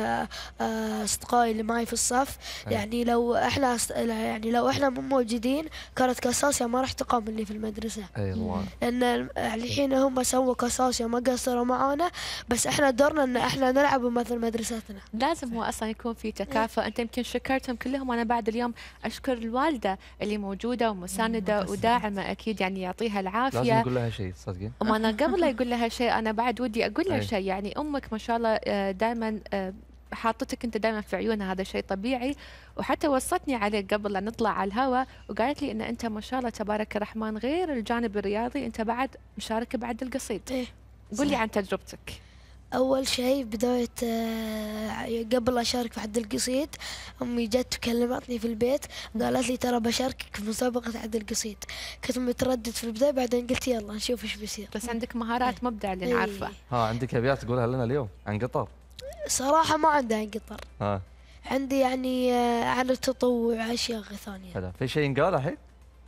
أصدقائي اللي معي في الصف، يعني لو إحنا مو موجودين كانت كاساسيا ما راح تقام اللي في المدرسة. أيوة. لأن الحين هم سووا كاساسيا ما قصروا معانا، بس إحنا دورنا إن إحنا نلعب مثل مدرستنا. لازم هو أصلا يكون في تكافؤ. أنت يمكن شكرتهم كلهم، وأنا بعد اليوم أشكر الوالدة اللي موجودة ومساندة وداعمة أكيد، يعني يعطيها العافية. لازم نقول لها شيء تصدقين؟ وما أنا قبل لا يقول لها شيء أنا بعد ودي أقول لها شيء، يعني أمك ما شاء الله دائما حاطتك أنت دائما في عيونها، هذا شيء طبيعي. وحتى وصتني عليك قبل لا نطلع على الهواء وقالت لي أن أنت ما شاء الله تبارك الرحمن غير الجانب الرياضي أنت بعد مشاركة بعد القصيد. قولي عن تجربتك. أول شيء بداية قبل أشارك في حد القصيد أمي جت وكلمتني في البيت قالت لي ترى بشاركك في مسابقة حد القصيد. كنت متردد في البداية بعدين قلت يلا نشوف إيش بيصير. بس عندك مهارات مبدع اللي نعرفه. عندك أبيات تقولها لنا اليوم عن قطر؟ صراحة ما عندي عن قطر. عندي يعني عن التطوع أشياء ثانية. هذا في شيء ينقال الحين؟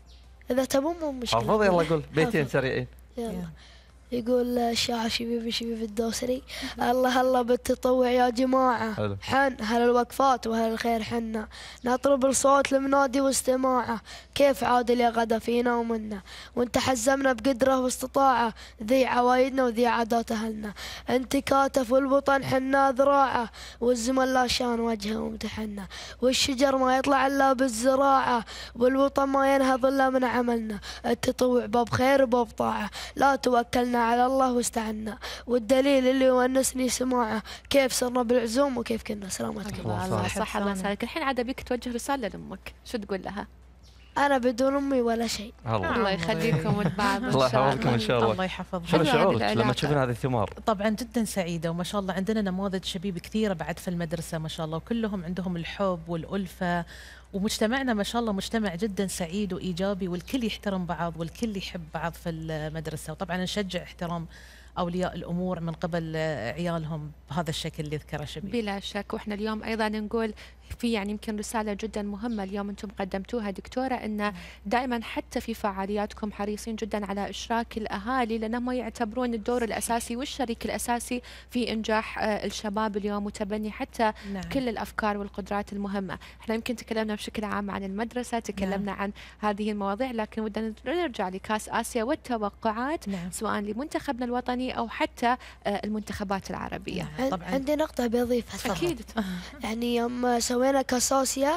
إذا تبون مو مشكلة. حافظ يلا قول بيتين سريعين. يلا. يقول الشاعر شبيب الدوسري الله الله بالتطوع يا جماعة، حن هل الوقفات وهل الخير حنا نطلب الصوت المنادي واستماعه، كيف عادل يا غدا فينا ومنا وانت حزمنا بقدره واستطاعه، ذي عوايدنا وذي عادات اهلنا، انت كاتف والوطن حنا ذراعه، والزمن لا شان وجهه وامتحنا، والشجر ما يطلع الا بالزراعه، والوطن ما ينهض الا من عملنا، التطوع باب خير وباب طاعه، لا توكلنا على الله واستعنا، والدليل اللي يونسني سماعه، كيف صرنا بالعزوم وكيف كنا. سلامتكم. الله صح الله يسعدك. الحين عاد ابيك توجه رسالة لأمك، شو تقول لها؟ أنا بدون أمي ولا شيء. الله يخليكم لبعض. الله يحفظكم إن شاء الله. الله يحفظكم. شنو شعورك لما تشوفين هذه الثمار؟ طبعا جدا سعيدة، وما شاء الله عندنا نماذج شبيب كثيرة بعد في المدرسة ما شاء الله، وكلهم عندهم الحب والألفة، ومجتمعنا ما شاء الله مجتمع جدا سعيد وإيجابي، والكل يحترم بعض والكل يحب بعض في المدرسة. وطبعا نشجع احترام أولياء الأمور من قبل عيالهم بهذا الشكل اللي ذكره شبيب. بلا شك. وإحنا اليوم أيضا نقول في يعني يمكن رسالة جدا مهمة اليوم أنتم قدمتوها دكتورة، أن دائما حتى في فعالياتكم حريصين جدا على إشراك الأهالي، لأنهم يعتبرون الدور الأساسي والشريك الأساسي في إنجاح الشباب اليوم وتبني حتى كل الأفكار والقدرات المهمة. إحنا يمكن تكلمنا بشكل عام عن المدرسة، تكلمنا عن هذه المواضيع، لكن ودنا نرجع لكأس آسيا والتوقعات سواء لمنتخبنا الوطني أو حتى المنتخبات العربية. عندي نقطة بضيفها. أكيد. يعني يوم سوينا كاساسيا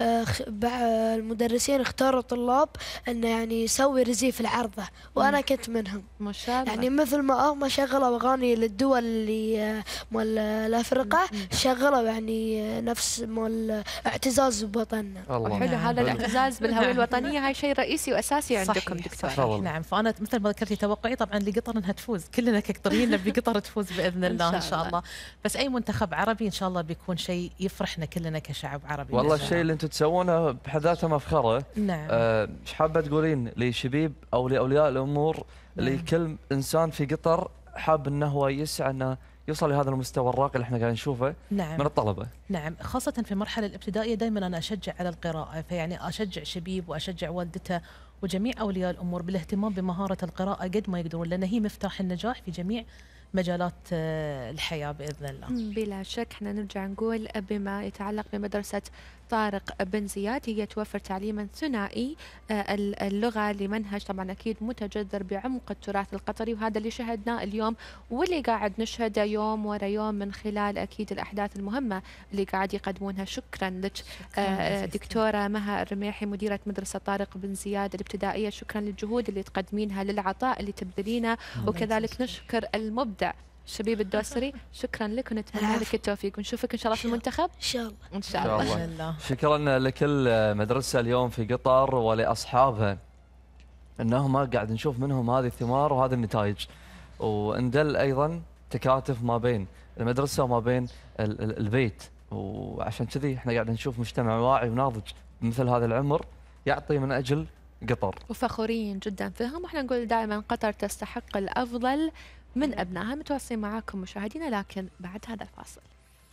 المدرسين اختاروا الطلاب انه يعني يسوي رزيف العرضة، وانا كنت منهم ما شاء الله. يعني مثل ما شغلوا اغاني للدول اللي مال الافرقة شغلوا يعني نفس مال اعتزاز بوطننا. حلو هذا الاعتزاز بالهوية الوطنية، هاي شيء رئيسي واساسي عندكم دكتور. نعم. فانا مثل ما ذكرتي توقعي طبعا لقطر انها تفوز، كلنا كقطريين نبي قطر تفوز باذن الله ان شاء الله. بس اي منتخب عربي ان شاء الله بيكون شيء يفرحنا كلنا كشعب عربي. والله الشيء اللي انتم تسوونه بحد ذاته مفخره. نعم. ايش حابه تقولين لشبيب او لاولياء الامور لكل انسان في قطر حاب انه هو يسعى انه يوصل لهذا المستوى الراقي اللي احنا قاعدين نشوفه من الطلبه؟ نعم، خاصه في المرحله الابتدائيه دائما انا اشجع على القراءه، فيعني اشجع شبيب واشجع والدته وجميع اولياء الامور بالاهتمام بمهاره القراءه قد ما يقدرون، لان هي مفتاح النجاح في جميع مجالات الحياة بإذن الله. بلا شك احنا نرجع نقول بما يتعلق بمدرسة طارق بن زياد، هي توفر تعليما ثنائي اللغة لمنهج طبعا أكيد متجذر بعمق التراث القطري، وهذا اللي شهدناه اليوم واللي قاعد نشهده يوم ورا يوم من خلال أكيد الأحداث المهمة اللي قاعد يقدمونها. شكرا لك دكتورة مها الرميحي مديرة مدرسة طارق بن زياد الابتدائية، شكرا للجهود اللي تقدمينها، للعطاء اللي تبذلينه، وكذلك نشكر المبدع شبيب الدوسري، شكرا لك ونتمنى لك التوفيق ونشوفك ان شاء الله في المنتخب ان شاء الله. ان شاء الله. شكرا لكل مدرسة اليوم في قطر ولأصحابها، انه ما قاعد نشوف منهم هذه الثمار وهذه النتائج، وندل ايضا تكاتف ما بين المدرسة وما بين البيت، وعشان كذي احنا قاعد نشوف مجتمع واعي وناضج مثل هذا العمر يعطي من اجل قطر، وفخورين جدا فيهم. واحنا نقول دائما قطر تستحق الافضل من أبنائها. متواصلين معاكم مشاهدينا لكن بعد هذا الفاصل.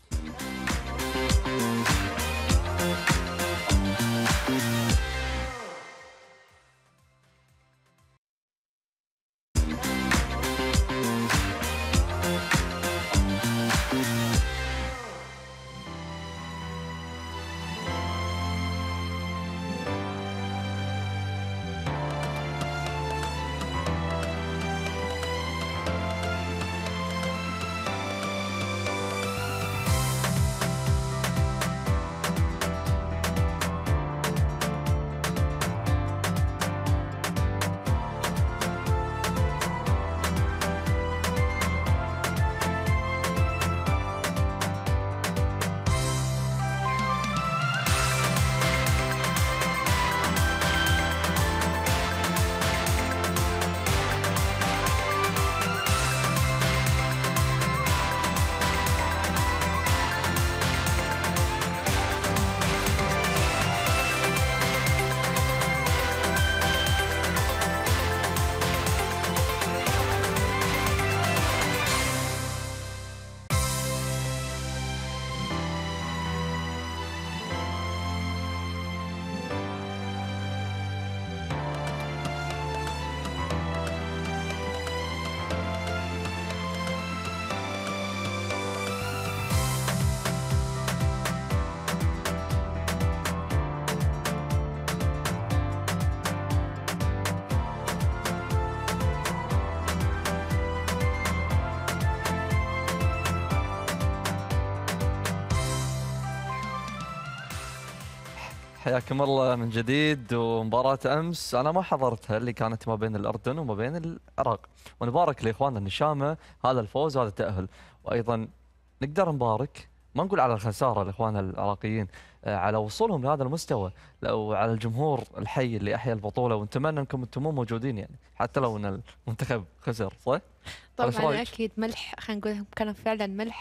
حياكم الله من جديد. ومباراة أمس أنا ما حضرتها، اللي كانت ما بين الأردن وما بين العراق، ونبارك لإخواننا النشامة هذا الفوز وهذا التأهل، وأيضا نقدر نبارك ما نقول على الخسارة لإخواننا العراقيين، على وصولهم لهذا المستوى، وعلى الجمهور الحي اللي أحيا البطولة، ونتمنى أنكم أنتم مو موجودين يعني حتى لو أن المنتخب خسر، صح؟ طبعا اكيد ملح، خلينا نقول كانوا فعلا ملح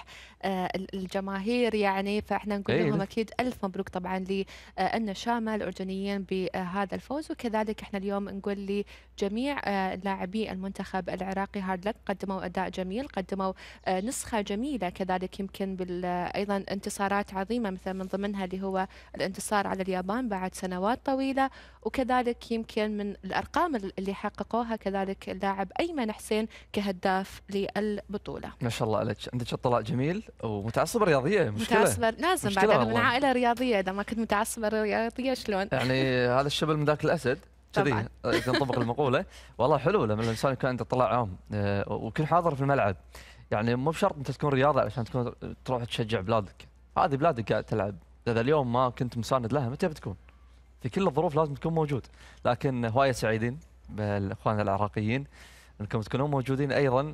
الجماهير يعني، فاحنا نقول لهم اكيد الف مبروك طبعا للنشامه الاردنيين بهذا الفوز. وكذلك احنا اليوم نقول لجميع لاعبي المنتخب العراقي هارد لك، قدموا اداء جميل، قدموا نسخه جميله كذلك، يمكن ايضا انتصارات عظيمه مثل من ضمنها اللي هو الانتصار على اليابان بعد سنوات طويله، وكذلك يمكن من الارقام اللي حققوها كذلك اللاعب ايمن حسين كهداف للبطولة. ما شاء الله عليك، عندك اطلاع جميل ومتعصبة رياضية. متعصبة لازم بعد، أنا من عائلة رياضية، إذا ما كنت متعصبة رياضية شلون؟ يعني هذا الشبل من ذاك الأسد كذي تنطبق المقولة. والله حلو لما الإنسان يكون عنده اطلاع عام ويكون حاضر في الملعب، يعني مو بشرط أنت تكون رياضي علشان تكون تروح تشجع بلادك، هذه بلادك قاعد تلعب، إذا اليوم ما كنت مساند لها متى بتكون؟ في كل الظروف لازم تكون موجود. لكن هواية سعيدين بالإخوان العراقيين انكم تكونون موجودين ايضا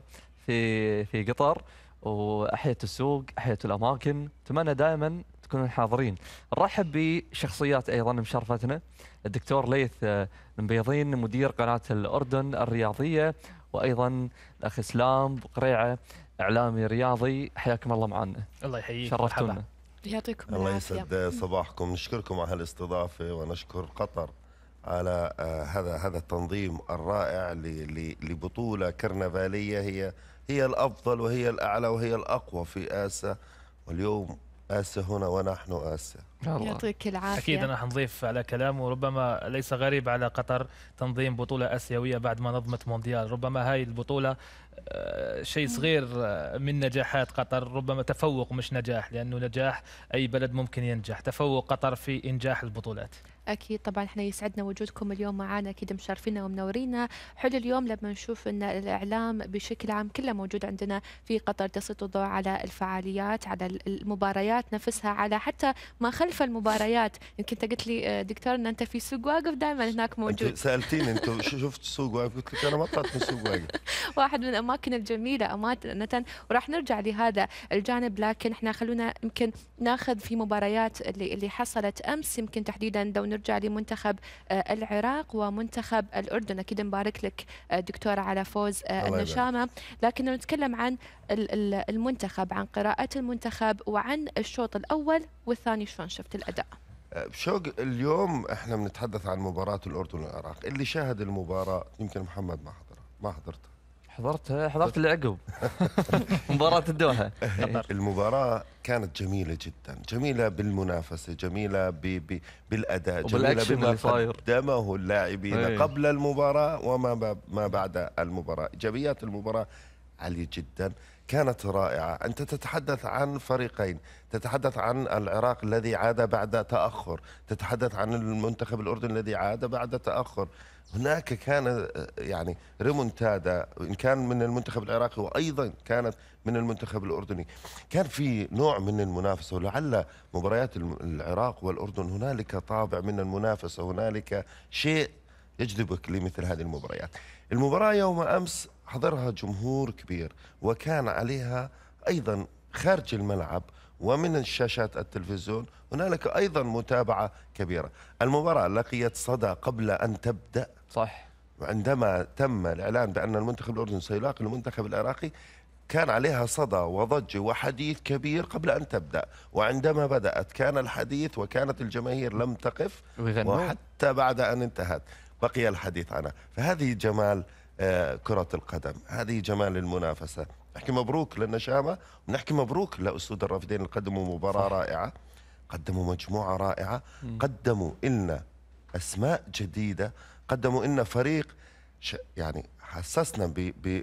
في قطر، واحيتوا السوق، احيتوا الاماكن، اتمنى دائما تكونون حاضرين. نرحب بشخصيات ايضا مشرفتنا، الدكتور ليث المبيضين مدير قناه الاردن الرياضيه، وايضا الاخ اسلام قريعه اعلامي رياضي، حياكم الله معنا. الله يحييك، شرفتونا. يعطيكم الله يسعد صباحكم. نشكركم على هالاستضافه، ونشكر قطر على هذا التنظيم الرائع لبطولة كرنفالية هي الأفضل وهي الأعلى وهي الأقوى في آسيا، واليوم آسيا هنا ونحن آسيا. يعطيك العافية. أكيد أنا حنضيف على كلام، وربما ليس غريب على قطر تنظيم بطولة آسيوية بعد ما نظمت مونديال. ربما هاي البطولة شيء صغير من نجاحات قطر، ربما تفوق مش نجاح، لأنه نجاح أي بلد ممكن ينجح، تفوق قطر في إنجاح البطولات. أكيد طبعا احنا يسعدنا وجودكم اليوم معنا، أكيد مشرفينا ومنورينا. حلو اليوم لما نشوف أن الإعلام بشكل عام كله موجود عندنا في قطر، تسلط الضوء على الفعاليات، على المباريات نفسها، على حتى ما خلف المباريات. يمكن أنت قلت لي دكتور أن أنت في سوق واقف دائما هناك موجود. أنت سألتيني أنت شفت السوق واقف، قلت لك أنا ما طلعت من السوق واقف. واحد من الأماكن الجميلة أمانة، وراح نرجع لهذا الجانب، لكن احنا خلونا يمكن ناخذ في مباريات اللي حصلت أمس، يمكن تحديدا لو نرجع لمنتخب العراق ومنتخب الأردن. أكيد نبارك لك دكتورة على فوز النشامة، لكن نتكلم عن المنتخب، عن قراءة المنتخب وعن الشوط الأول والثاني، شلون شفت الأداء؟ شوق اليوم احنا بنتحدث عن مباراة الأردن والعراق. اللي شاهد المباراة يمكن محمد ما حضرتها. حضرت اللي عقب مباراة الدوحة. المباراة كانت جميلة جدا، جميلة بالمنافسة، جميلة بالأداء، جميلة بما قدمه اللاعبين قبل المباراة وما بعد المباراة. إيجابيات المباراة عالية جدا، كانت رائعة. أنت تتحدث عن فريقين، تتحدث عن العراق الذي عاد بعد تأخر، تتحدث عن المنتخب الأردن الذي عاد بعد تأخر. هناك كان يعني ريمونتادا، إن كان من المنتخب العراقي وأيضا كانت من المنتخب الأردني. كان في نوع من المنافسة، ولعل مباريات العراق والأردن هنالك طابع من المنافسة، هنالك شيء يجذبك لمثل هذه المباريات. المباراة يوم أمس حضرها جمهور كبير، وكان عليها أيضا خارج الملعب ومن الشاشات التلفزيون هنالك أيضا متابعة كبيرة. المباراة لقيت صدى قبل أن تبدأ، صح، وعندما تم الإعلان بأن المنتخب الأردني سيلاقي المنتخب العراقي كان عليها صدى وضجة وحديث كبير قبل أن تبدأ، وعندما بدأت كان الحديث وكانت الجماهير لم تقف، وحتى بعد أن انتهت بقي الحديث عنها. فهذه جمال كرة القدم، هذه جمال المنافسة. نحكي مبروك للنشامة، ونحكي مبروك لأسود الرافدين اللي قدموا مباراة رائعة، قدموا مجموعة رائعة، قدموا لنا أسماء جديدة، قدموا لنا فريق يعني حسسنا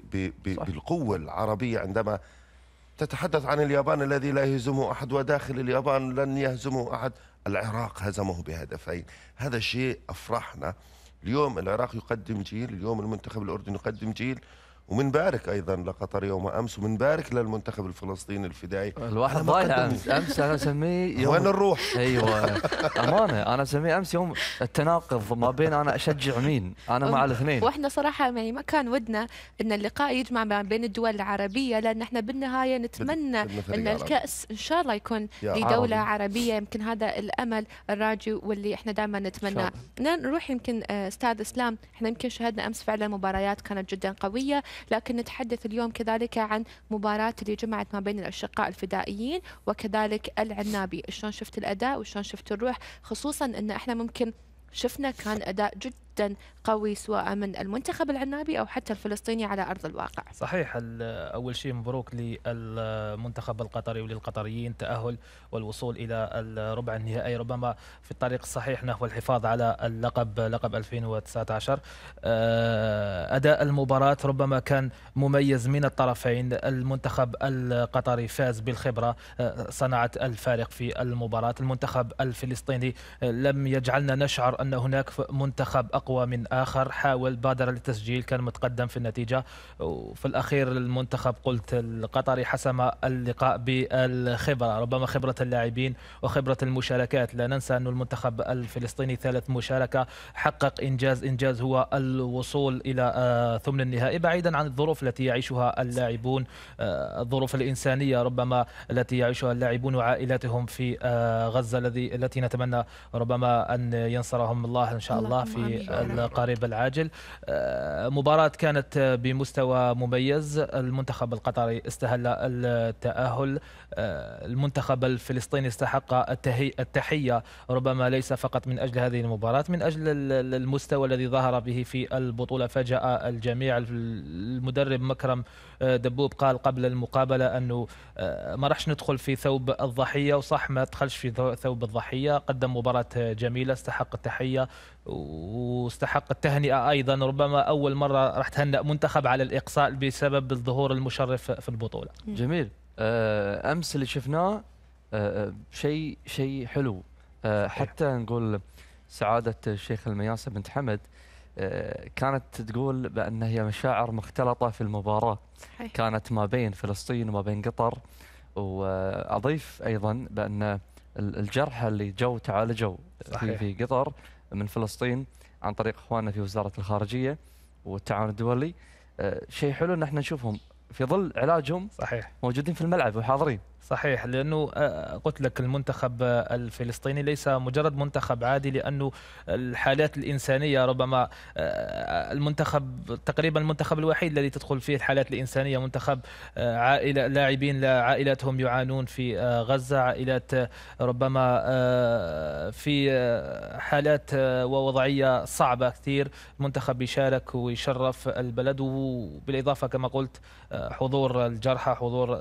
بالقوة العربية. عندما تتحدث عن اليابان الذي لا يهزمه أحد، وداخل اليابان لن يهزمه أحد، العراق هزمه بهدفين. هذا شيء أفرحنا. اليوم العراق يقدم جيل، اليوم المنتخب الأردني يقدم جيل، ومنبارك أيضا لقطر يوم أمس، ومنبارك للمنتخب الفلسطيني الفدائي. الواحد ضايع أمس أنا أسميه يوم وين الروح؟ أيوة أمانة أنا أسميه أمس يوم التناقض ما بين أنا أشجع مين، أنا مع الاثنين. وإحنا صراحة يعني ما كان ودنا أن اللقاء يجمع ما بين الدول العربية، لأن إحنا بالنهاية نتمنى أن الكأس إن شاء الله يكون لدولة عربية. يمكن هذا الأمل الراجي واللي إحنا دائما نتمناه. نروح يمكن أستاذ إسلام، إحنا يمكن شاهدنا أمس فعلا مباريات كانت جدا قوية، لكن نتحدث اليوم كذلك عن مباراة اللي جمعت ما بين الأشقاء الفدائيين وكذلك العنابي. شلون شفت الأداء وشلون شفت الروح، خصوصا أن احنا ممكن شفنا كان أداء جدا قوي سواء من المنتخب العنابي أو حتى الفلسطيني على أرض الواقع؟ صحيح. أول شيء مبروك للمنتخب القطري وللقطريين تأهل والوصول إلى الربع النهائي، ربما في الطريق الصحيح نحو الحفاظ على لقب 2019. أداء المباراة ربما كان مميز من الطرفين. المنتخب القطري فاز بالخبرة، صنعت الفارق في المباراة. المنتخب الفلسطيني لم يجعلنا نشعر أن هناك منتخب أقوى من آخر، حاول بادر للتسجيل، كان متقدم في النتيجة، وفي الأخير المنتخب قلت القطري حسم اللقاء بالخبرة، ربما خبرة اللاعبين وخبرة المشاركات. لا ننسى أن المنتخب الفلسطيني ثالث مشاركة حقق إنجاز هو الوصول إلى ثمن النهائي، بعيدا عن الظروف التي يعيشها اللاعبون، الظروف الإنسانية ربما التي يعيشها اللاعبون وعائلاتهم في غزة، التي نتمنى ربما أن ينصرهم الله إن شاء الله في القريب العاجل. مباراة كانت بمستوى مميز، المنتخب القطري استهل التأهل، المنتخب الفلسطيني استحق التحية، ربما ليس فقط من أجل هذه المباراة، من أجل المستوى الذي ظهر به في البطولة. فاجأ الجميع. المدرب مكرم دبوب قال قبل المقابلة أنه ما راحش ندخل في ثوب الضحية، وصح ما دخلش في ثوب الضحية، قدم مباراة جميلة، استحق التحية واستحق التهنئة أيضا. ربما أول مرة راح تهنأ منتخب على الإقصاء بسبب الظهور المشرف في البطولة. جميل. أمس اللي شفناه شيء حلو. حتى نقول سعادة الشيخ المياسة بنت حمد كانت تقول بأن هي مشاعر مختلطة في المباراة. صحيح. كانت ما بين فلسطين وما بين قطر. وأضيف أيضا بأن الجرحى اللي جو تعالجوا في قطر من فلسطين عن طريق اخواننا في وزارة الخارجية والتعاون الدولي، شيء حلو ان احنا نشوفهم في ظل علاجهم صحيح موجودين في الملعب وحاضرين. صحيح، لأنه قلت لك المنتخب الفلسطيني ليس مجرد منتخب عادي، لأنه الحالات الإنسانية ربما المنتخب تقريبا المنتخب الوحيد الذي تدخل فيه الحالات الإنسانية، منتخب عائلة لاعبين عائلاتهم يعانون في غزة، عائلات ربما في حالات ووضعية صعبة كثير. المنتخب يشارك ويشرف البلد، وبالإضافة كما قلت حضور الجرحى، حضور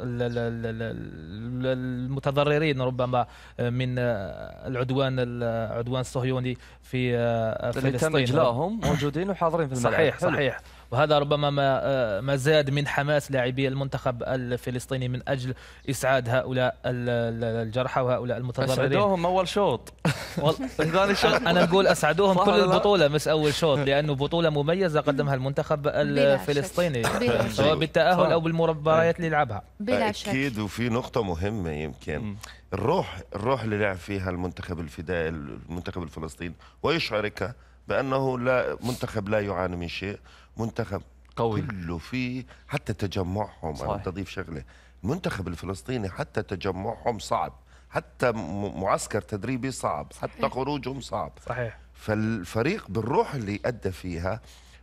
المتضررين ربما من العدوان الصهيوني في فلسطين، اللي تم إجلائهم موجودين وحاضرين في الملعب. صحيح. وهذا ربما ما زاد من حماس لاعبي المنتخب الفلسطيني من أجل إسعاد هؤلاء الجرحى وهؤلاء المتضررين. أسعدوهم أول شوط. ثاني شوط أنا نقول أسعدوهم كل البطولة مش أول شوط، لأنه بطولة مميزة قدمها المنتخب الفلسطيني سواء بالتأهل أو بالمباريات اللي يلعبها. بلا شك. أكيد. وفي نقطة مهمة يمكن الروح اللي لعب فيها المنتخب الفدائي المنتخب الفلسطيني، ويشعرك بأنه منتخب لا يعاني من شيء، منتخب قوي كله فيه حتى تجمعهم. أنا تضيف شغلة، المنتخب الفلسطيني حتى تجمعهم صعب، حتى معسكر تدريبي صعب، حتى خروجهم صعب. صحيح. فالفريق بالروح اللي أدى فيها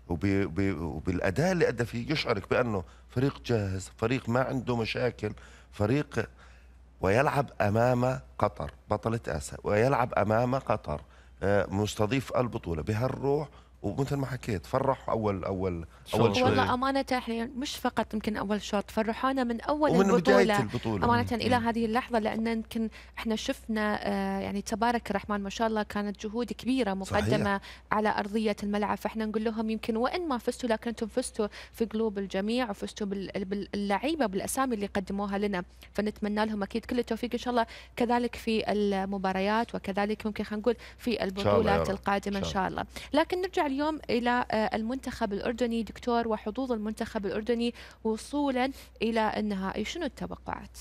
وبالأداء اللي أدى فيه يشعرك بأنه فريق جاهز، فريق ما عنده مشاكل، فريق ويلعب أمام قطر بطلة آسيا، ويلعب أمام قطر مستضيف البطولة بهالروح. ومثل ما حكيت فرح اول شوط. والله امانه احنا مش فقط يمكن اول شوط، فرحونا من اول البطوله امانه الى هذه اللحظه، لان يمكن احنا شفنا يعني تبارك الرحمن ما شاء الله كانت جهود كبيره مقدمه. صحيح. على ارضيه الملعب. فاحنا نقول لهم يمكن وان ما فزتوا لكن انتم فزتوا في قلوب الجميع، وفزتوا باللعيبه بالاسامي اللي قدموها لنا، فنتمنى لهم اكيد كل التوفيق ان شاء الله، كذلك في المباريات وكذلك ممكن خلينا نقول في البطولات القادمه ان شاء الله. لكن نرجع اليوم إلى المنتخب الأردني دكتور، وحظوظ المنتخب الأردني وصولا إلى النهائي، شنو التوقعات؟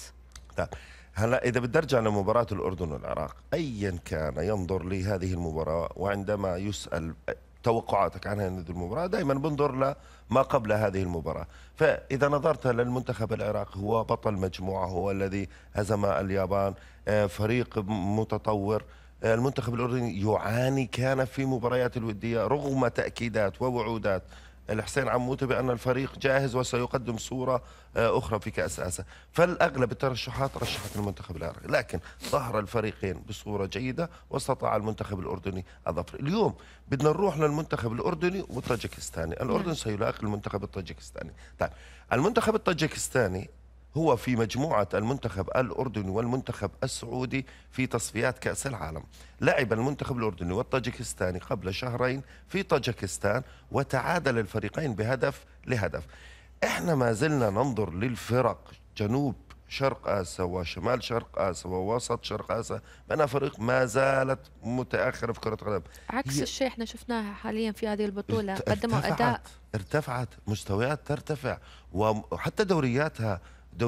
هلا إذا بدي أرجع لمباراة الأردن والعراق، أيا كان ينظر لهذه المباراة وعندما يسأل توقعاتك عن هذه المباراة دائما بنظر لما قبل هذه المباراة. فإذا نظرت للمنتخب العراقي هو بطل مجموعة، هو الذي هزم اليابان، فريق متطور. المنتخب الأردني يعاني كان في مباريات الودية رغم تأكيدات ووعودات الحسين عموتة بأن الفريق جاهز وسيقدم صورة أخرى في كأس آسيا. فالأغلب الترشحات رشحت المنتخب العراقي، لكن ظهر الفريقين بصورة جيدة واستطاع المنتخب الأردني الظفر. اليوم بدنا نروح للمنتخب الأردني والطاجكستاني. الأردن سيلاقي المنتخب الطاجكستاني. طيب المنتخب الطاجكستاني هو في مجموعة المنتخب الأردني والمنتخب السعودي في تصفيات كأس العالم. لعب المنتخب الأردني والطاجكستاني قبل شهرين في طاجكستان، وتعادل الفريقين بهدف لهدف. احنا ما زلنا ننظر للفرق جنوب شرق آسيا وشمال شرق آسيا ووسط شرق آسيا بأنها فريق ما زالت متأخرة في كرة القدم. عكس الشيء احنا شفناها حاليا في هذه البطولة، قدموا أداء ارتفعت مستويات ترتفع، وحتى دورياتها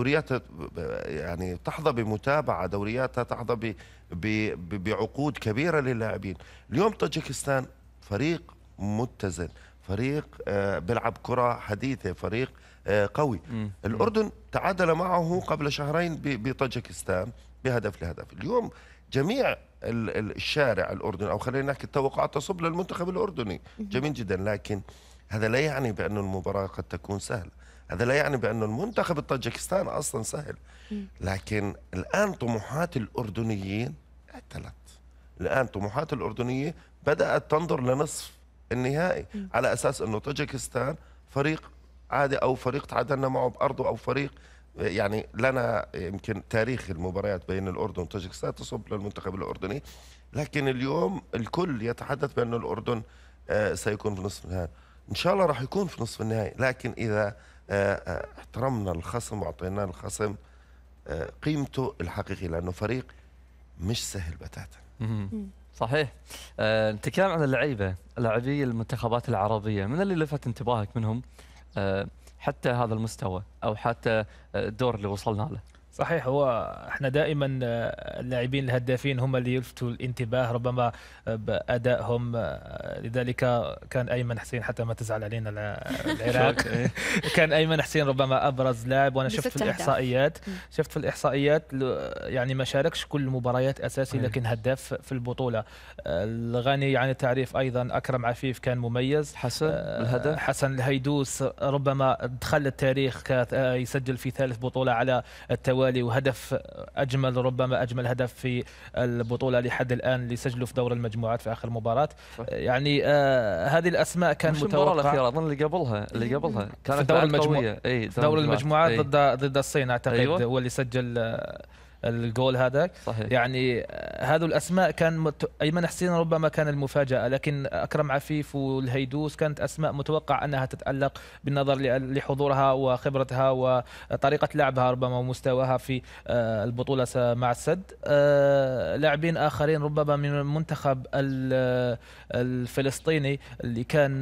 يعني تحظى بمتابعة، دورياتها تحظى بعقود كبيرة للاعبين. اليوم طاجكستان فريق متزن، فريق بيلعب كرة حديثة، فريق قوي. الأردن تعادل معه قبل شهرين بطاجكستان بهدف لهدف. اليوم جميع الشارع الاردني، او خلينا نحكي التوقعات تصب للمنتخب الاردني. جميل جدا، لكن هذا لا يعني بأن المباراة قد تكون سهلة، هذا لا يعني بأن المنتخب الطاجكستان أصلا سهل. لكن الآن طموحات الأردنيين اعتلت، الآن طموحات الأردنية بدأت تنظر لنصف النهائي على أساس أنه طاجكستان فريق عادي، أو فريق تعادلنا معه بأرضه، أو فريق يعني لنا يمكن تاريخ المباريات بين الأردن وطاجكستان تصب للمنتخب الأردني. لكن اليوم الكل يتحدث بأن الأردن سيكون في نصف النهائي، إن شاء الله راح يكون في نصف النهائي. لكن إذا احترمنا الخصم وأعطينا الخصم قيمته الحقيقية، لأنه فريق مش سهل بتاتا. صحيح. نتكلم عن اللعيبة، لاعبي المنتخبات العربية، من اللي لفت انتباهك منهم حتى هذا المستوى أو حتى الدور اللي وصلنا له؟ صحيح، هو احنا دائما اللاعبين الهدافين هم اللي يلفتوا الانتباه ربما بادائهم، لذلك كان ايمن حسين، حتى ما تزعل علينا العراق كان ايمن حسين ربما ابرز لاعب. وانا شفت في الاحصائيات، يعني ما شاركش كل المباريات اساسي، لكن هداف في البطوله. الغني عن التعريف ايضا اكرم عفيف كان مميز، حسن الهدف، حسن الهيدوس ربما دخل التاريخ يسجل في ثالث بطوله على التوالي، وهدف ربما اجمل هدف في البطوله لحد الان اللي سجله في دور المجموعات في اخر مباراه. يعني هذه الاسماء كان متوقع. المباراه الاخيره اظن اللي قبلها كانت في دور المجموعات ضد الصين اعتقد. أيوة. هو اللي سجل الجول هذا. صحيح. يعني هذو الاسماء كان ايمن حسين ربما كان المفاجاه، لكن اكرم عفيف والهيدوس كانت اسماء متوقع انها تتالق بالنظر لحضورها وخبرتها وطريقه لعبها ربما ومستواها في البطوله مع السد. لاعبين اخرين ربما من المنتخب الفلسطيني اللي كان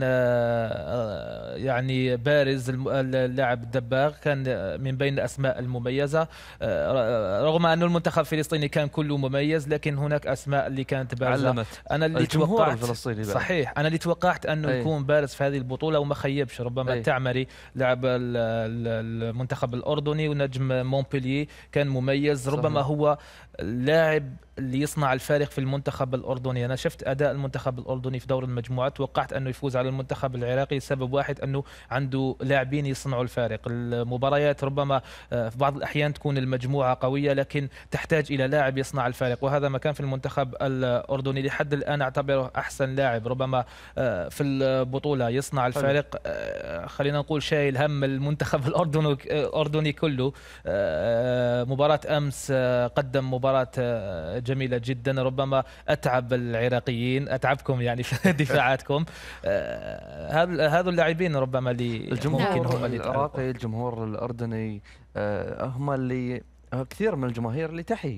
يعني بارز، اللاعب الدباغ كان من بين الاسماء المميزه، رغم أن المنتخب الفلسطيني كان كله مميز، لكن هناك أسماء اللي كانت بارزة. أنا اللي توقعت صحيح، أنا اللي توقعت أنه يكون بارز في هذه البطولة وما خيبش. ربما التعمري لاعب المنتخب الأردني ونجم مونبلييه كان مميز. ربما هو لاعب اللي يصنع الفارق في المنتخب الأردني. أنا شفت أداء المنتخب الأردني في دور المجموعات، توقعت أنه يفوز على المنتخب العراقي لسبب واحد، أنه عنده لاعبين يصنعوا الفارق. المباريات ربما في بعض الأحيان تكون المجموعة قوية، لكن تحتاج إلى لاعب يصنع الفارق، وهذا ما كان في المنتخب الأردني. لحد الآن أعتبره أحسن لاعب ربما في البطولة يصنع الفارق. خلينا نقول شايل هم المنتخب الأردني كله. مباراة أمس قدم مباراة جميلة جدا، ربما أتعب العراقيين، أتعبكم يعني في دفاعاتكم. هذول اللاعبين ربما اللي ممكن هم اللي العراقي، الجمهور الأردني هم اللي كثير من الجماهير اللي تحيي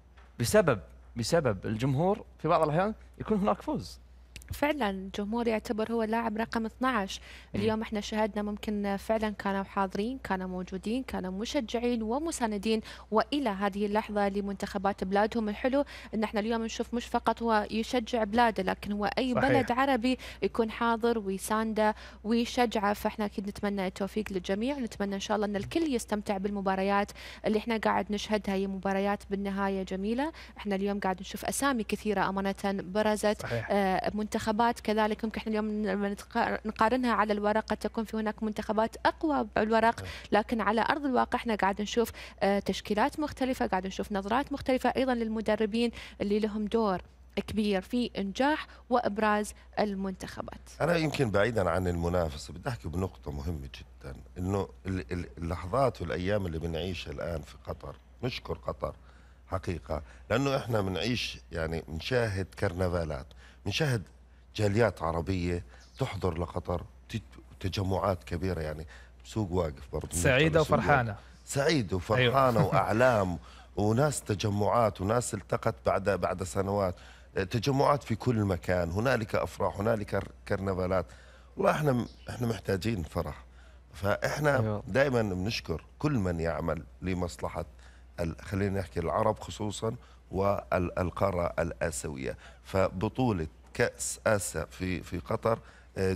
بسبب الجمهور. في بعض الأحيان يكون هناك فوز. فعلا الجمهور يعتبر هو اللاعب رقم 12. اليوم احنا شاهدنا ممكن فعلا كانوا حاضرين، كانوا موجودين، كانوا مشجعين ومساندين والى هذه اللحظه لمنتخبات بلادهم. الحلو ان احنا اليوم نشوف مش فقط هو يشجع بلاده، لكن هو اي صحيح. بلد عربي يكون حاضر ويسانده ويشجعه. فاحنا اكيد نتمنى التوفيق للجميع، ونتمنى ان شاء الله ان الكل يستمتع بالمباريات اللي احنا قاعد نشهدها. هي مباريات بالنهايه جميله. احنا اليوم قاعد نشوف اسامي كثيره امانه برزت، منتخبات كذلك ممكن احنا اليوم لما نقارنها على الورق قد تكون في هناك منتخبات اقوى بالورق، لكن على ارض الواقع احنا قاعد نشوف تشكيلات مختلفه، قاعد نشوف نظرات مختلفه ايضا للمدربين اللي لهم دور كبير في انجاح وابراز المنتخبات. انا يمكن بعيدا عن المنافسه بدي احكي بنقطه مهمه جدا، انه اللحظات والايام اللي بنعيشها الان في قطر، نشكر قطر حقيقه، لانه احنا بنعيش يعني بنشاهد كرنفالات، بنشاهد جاليات عربية تحضر لقطر، تجمعات كبيرة، يعني سوق واقف برضه سعيدة وفرحانة، سعيدة وفرحانة. أيوة. وأعلام وناس تجمعات وناس التقت بعد سنوات، تجمعات في كل مكان، هنالك أفراح، هنالك كرنفالات. والله احنا محتاجين فرح، فاحنا أيوة. دائما بنشكر كل من يعمل لمصلحة خلينا نحكي العرب خصوصا والقارة الآسيوية. فبطولة كأس آسيا في قطر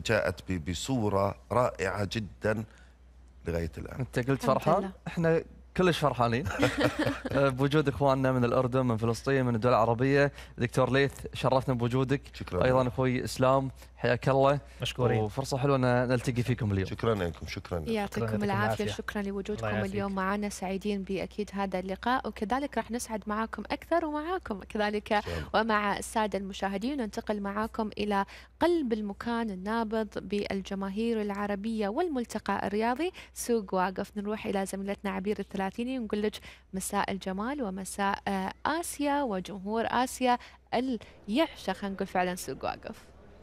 جاءت بصورة رائعة جدا لغاية الآن. أنت قلت فرحان، احنا كلش فرحانين بوجود اخواننا من الاردن، من فلسطين، من الدول العربيه. دكتور ليث شرفنا بوجودك. شكرا. ايضا اخوي اسلام حياك الله. مشكورين. وفرصه حلوه ان نلتقي فيكم اليوم. شكرا لكم. شكرا. يعطيكم العافيه. شكرا لوجودكم اليوم معنا، سعيدين باكيد هذا اللقاء، وكذلك راح نسعد معاكم اكثر ومعاكم كذلك ومع الساده المشاهدين. ننتقل معاكم الى قلب المكان النابض بالجماهير العربيه والملتقى الرياضي، سوق واقف. نروح الى زميلتنا عبير الثلاثيني ونقول لك مساء الجمال ومساء آسيا وجمهور آسيا اللي يعشق، خلينا نقول فعلا سوق واقف.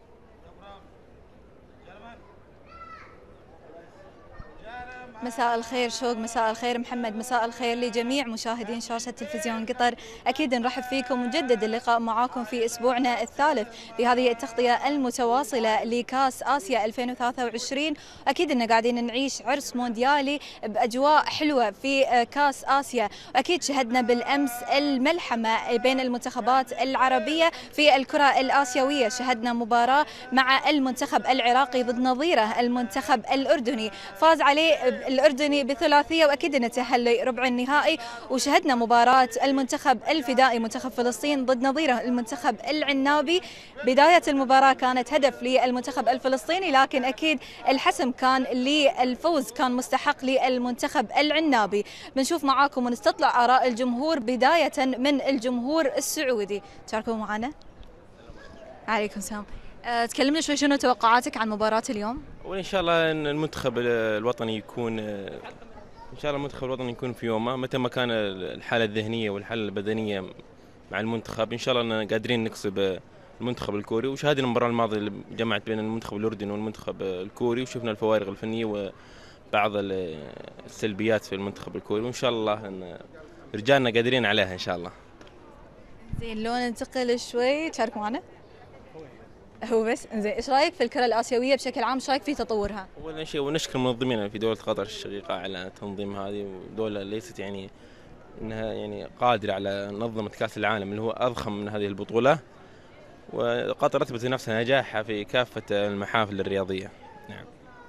مساء الخير شوق، مساء الخير محمد، مساء الخير لجميع مشاهدين شاشة تلفزيون قطر. أكيد نرحب فيكم ونجدد اللقاء معاكم في أسبوعنا الثالث بهذه التغطية المتواصلة لكاس آسيا 2023. أكيد أننا قاعدين نعيش عرس مونديالي بأجواء حلوة في كاس آسيا. أكيد شهدنا بالأمس الملحمة بين المنتخبات العربية في الكرة الآسيوية. شهدنا مباراة مع المنتخب العراقي ضد نظيره المنتخب الأردني، فاز عليه الأردني بثلاثية وأكيد أنه تأهل لربع النهائي. وشهدنا مباراة المنتخب الفدائي منتخب فلسطين ضد نظيره المنتخب العنابي. بداية المباراة كانت هدف للمنتخب الفلسطيني، لكن أكيد الحسم كان للفوز، كان مستحق للمنتخب العنابي. بنشوف معاكم ونستطلع آراء الجمهور، بداية من الجمهور السعودي. تشاركوا معنا. عليكم السلام. تكلمنا شوي، شنو توقعاتك عن مباراة اليوم؟ وإن شاء الله إن المنتخب الوطني يكون في يومه، متى ما كان الحالة الذهنية والحالة البدنية مع المنتخب. إن شاء الله إن قادرين نكسب المنتخب الكوري. وشاهدنا المباراة الماضية اللي جمعت بين المنتخب الأردني والمنتخب الكوري، وشفنا الفوارق الفنية وبعض السلبيات في المنتخب الكوري، وإن شاء الله إن رجالنا قادرين عليها إن شاء الله. زين، لو ننتقل شوي تشارك معنا. هو بس زين، ايش رايك في الكره الاسيويه بشكل عام؟ ايش رايك في تطورها؟ اول شيء ونشكر المنظمين في دوله قطر الشقيقه على تنظيم هذه، ودوله ليست يعني انها يعني قادره على منظمه كاس العالم اللي هو اضخم من هذه البطوله. وقطر اثبتت نفسها نجاحها في كافه المحافل الرياضيه. نعم.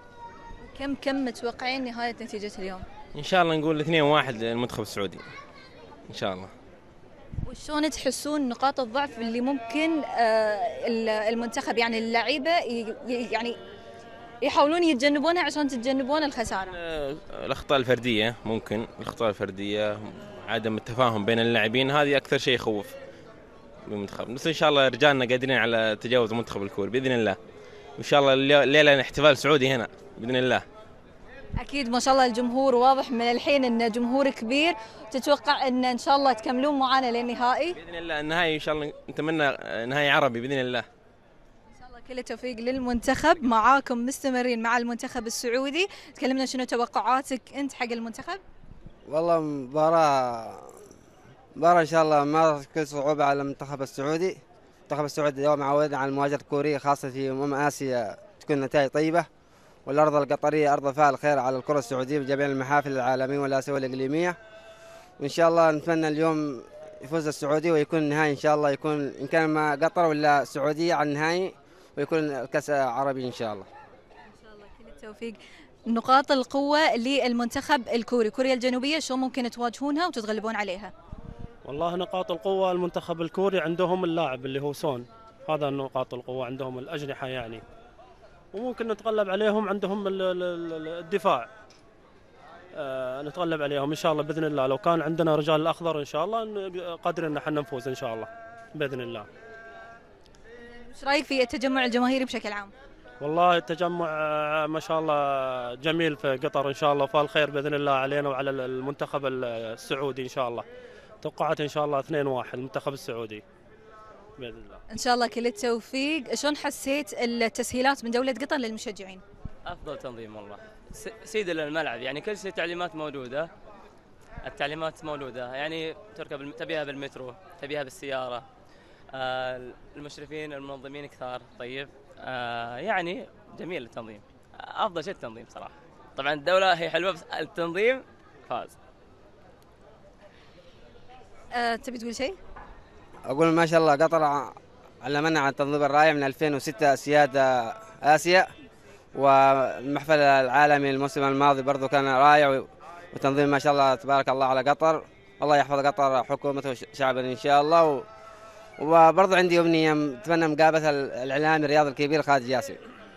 كم متوقعين نهايه نتيجه اليوم؟ ان شاء الله نقول 2-1 للمنتخب السعودي ان شاء الله. وشون تحسون نقاط الضعف اللي ممكن المنتخب يعني اللعيبه يعني يحاولون يتجنبونها عشان تتجنبون الخساره؟ الاخطاء الفرديه، ممكن الاخطاء الفرديه، عدم التفاهم بين اللاعبين، هذه اكثر شيء يخوف بالمنتخب. بس ان شاء الله رجالنا قادرين على تجاوز المنتخب الكوري باذن الله. وان شاء الله الليله احتفال سعودي هنا باذن الله. اكيد ما شاء الله الجمهور واضح من الحين انه جمهور كبير. تتوقع ان شاء الله تكملون معانا للنهائي؟ باذن الله النهائي ان شاء الله نتمنى نهائي عربي باذن الله. ان شاء الله كل التوفيق للمنتخب. معاكم مستمرين مع المنتخب السعودي. تكلمنا شنو توقعاتك انت حق المنتخب؟ والله مباراة ان شاء الله ما تكون صعوبة على المنتخب السعودي. المنتخب السعودي دوما معودنا على المواجهة الكورية، خاصة في آسيا تكون نتائج طيبة. والأرض القطرية أرض فاعل خير على الكرة السعودية بجميع المحافل العالمية والآسيوية والإقليمية. وإن شاء الله نتمنى اليوم يفوز السعودي ويكون النهائي إن شاء الله، يكون إن كان ما قطر ولا السعودية على النهائي، ويكون الكأس عربي إن شاء الله. إن شاء الله كل التوفيق. نقاط القوة للمنتخب الكوري، كوريا الجنوبية، شو ممكن تواجهونها وتتغلبون عليها؟ والله نقاط القوة المنتخب الكوري عندهم اللاعب اللي هو سون، هذا نقاط القوة عندهم الأجنحة يعني، وممكن نتغلب عليهم. عندهم الدفاع نتغلب عليهم ان شاء الله باذن الله. لو كان عندنا رجال الاخضر ان شاء الله قادرين ان احنا نفوز ان شاء الله باذن الله. ايش رايك في التجمع الجماهيري بشكل عام؟ والله التجمع ما شاء الله جميل في قطر ان شاء الله، فالخير باذن الله علينا وعلى المنتخب السعودي ان شاء الله. توقعات ان شاء الله 2-1 المنتخب السعودي باذن الله. ان شاء الله كل التوفيق. شلون حسيت التسهيلات من دوله قطر للمشجعين؟ افضل تنظيم والله، سيد الملعب يعني كل شيء تعليمات موجوده، التعليمات موجوده يعني تركب تبيها بالمترو، تبيها بالسياره. المشرفين المنظمين كثار. طيب يعني جميل التنظيم، افضل شيء التنظيم صراحه. طبعا الدوله هي حلوه بس التنظيم فاز. تبي تقول شيء؟ أقول ما شاء الله قطر علمنا عن التنظيم الرائع من 2006 سيادة آسيا، والمحفل العالمي الموسم الماضي برضو كان رائع، وتنظيم ما شاء الله تبارك الله على قطر. الله يحفظ قطر حكومته وشعبنا إن شاء الله. وبرضه عندي أمنية أتمنى مقابلة الإعلامي الرياضي الكبير خالد جاسم.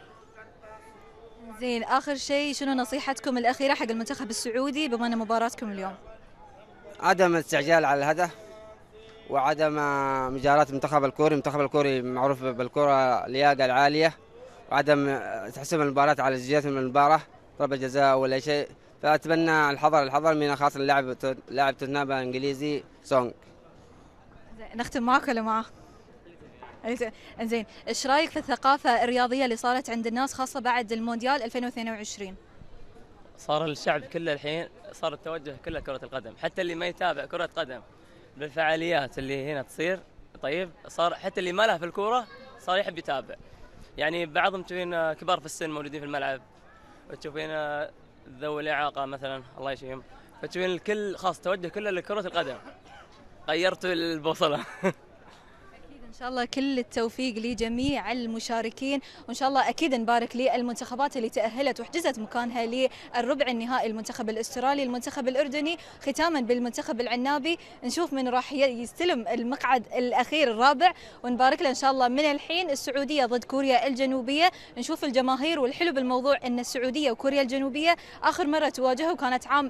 زين، آخر شيء شنو نصيحتكم الأخيرة حق المنتخب السعودي بضمن مباراتكم اليوم؟ عدم الاستعجال على الهدف، وعدم مجاراة المنتخب الكوري. المنتخب الكوري معروف بالكرة اللياقة العالية، وعدم تحسم المباراة على جزئيات من المباراة، ضربة جزاء ولا شيء. فأتمنى الحذر من خاصة لاعب توتنهام الإنجليزي سونغ. نختم معك ولا معه؟ زين، ايش رايك في الثقافة الرياضية اللي صارت عند الناس خاصة بعد المونديال 2022؟ صار الشعب كله الحين صار التوجه كله كرة القدم، حتى اللي ما يتابع كرة قدم بالفعاليات اللي هنا تصير، طيب صار حتى اللي ما له في الكورة صار يحب يتابع. يعني بعضهم تشوفين كبار في السن موجودين في الملعب، وتشوفين ذوي الإعاقة مثلا الله يشفيهم، فتشوفين الكل خاص توجه كله لكرة القدم. غيرتوا البوصلة. إن شاء الله كل التوفيق لجميع المشاركين، وإن شاء الله أكيد نبارك للمنتخبات اللي تأهلت وحجزت مكانها للربع النهائي، المنتخب الأسترالي، المنتخب الأردني، ختاما بالمنتخب العنابي. نشوف من راح يستلم المقعد الأخير الرابع، ونبارك له إن شاء الله من الحين. السعودية ضد كوريا الجنوبية، نشوف الجماهير، والحلو بالموضوع أن السعودية وكوريا الجنوبية آخر مرة تواجهوا كانت عام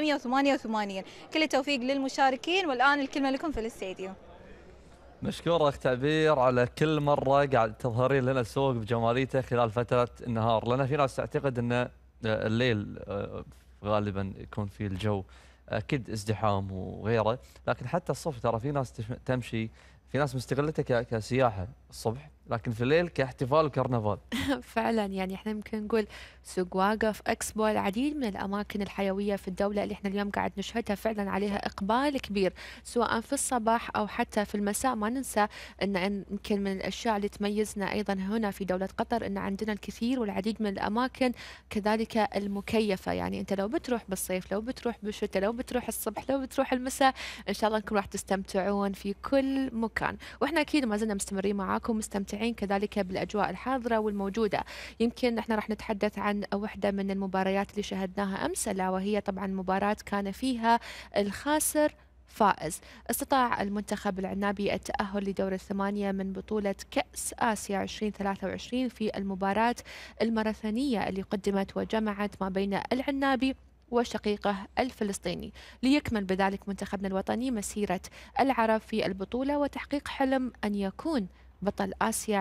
1988. كل التوفيق للمشاركين، والآن الكلمة لكم في الاستديو. مشكور اخ تعبير على كل مره قاعد تظهرين لنا السوق بجماليته خلال فتره النهار، لان في ناس تعتقد ان الليل غالبا يكون فيه الجو اكيد ازدحام وغيره، لكن حتى الصبح ترى في ناس تمشي، في ناس مستغلته كسياحه الصبح، لكن في الليل كاحتفال وكرنفال. فعلا يعني احنا ممكن نقول سوق واقف، اكسبو، العديد من الاماكن الحيويه في الدوله اللي احنا اليوم قاعد نشهدها فعلا عليها اقبال كبير، سواء في الصباح او حتى في المساء. ما ننسى ان يمكن من الاشياء اللي تميزنا ايضا هنا في دوله قطر ان عندنا الكثير والعديد من الاماكن كذلك المكيفه. يعني انت لو بتروح بالصيف، لو بتروح بالشتاء، لو بتروح الصبح، لو بتروح المساء، ان شاء الله انكم راح تستمتعون في كل مكان. واحنا اكيد ما زلنا مستمرين معاكم، مستمتعين كذلك بالاجواء الحاضره والموجوده. يمكن احنا راح نتحدث عن واحده من المباريات اللي شهدناها امس، الا وهي طبعا مباراه كان فيها الخاسر فائز. استطاع المنتخب العنابي التأهل لدور الثمانية من بطولة كأس آسيا 2023 في المباراة الماراثونية اللي قدمت وجمعت ما بين العنابي وشقيقه الفلسطيني، ليكمل بذلك منتخبنا الوطني مسيرة العرب في البطولة وتحقيق حلم أن يكون بطل آسيا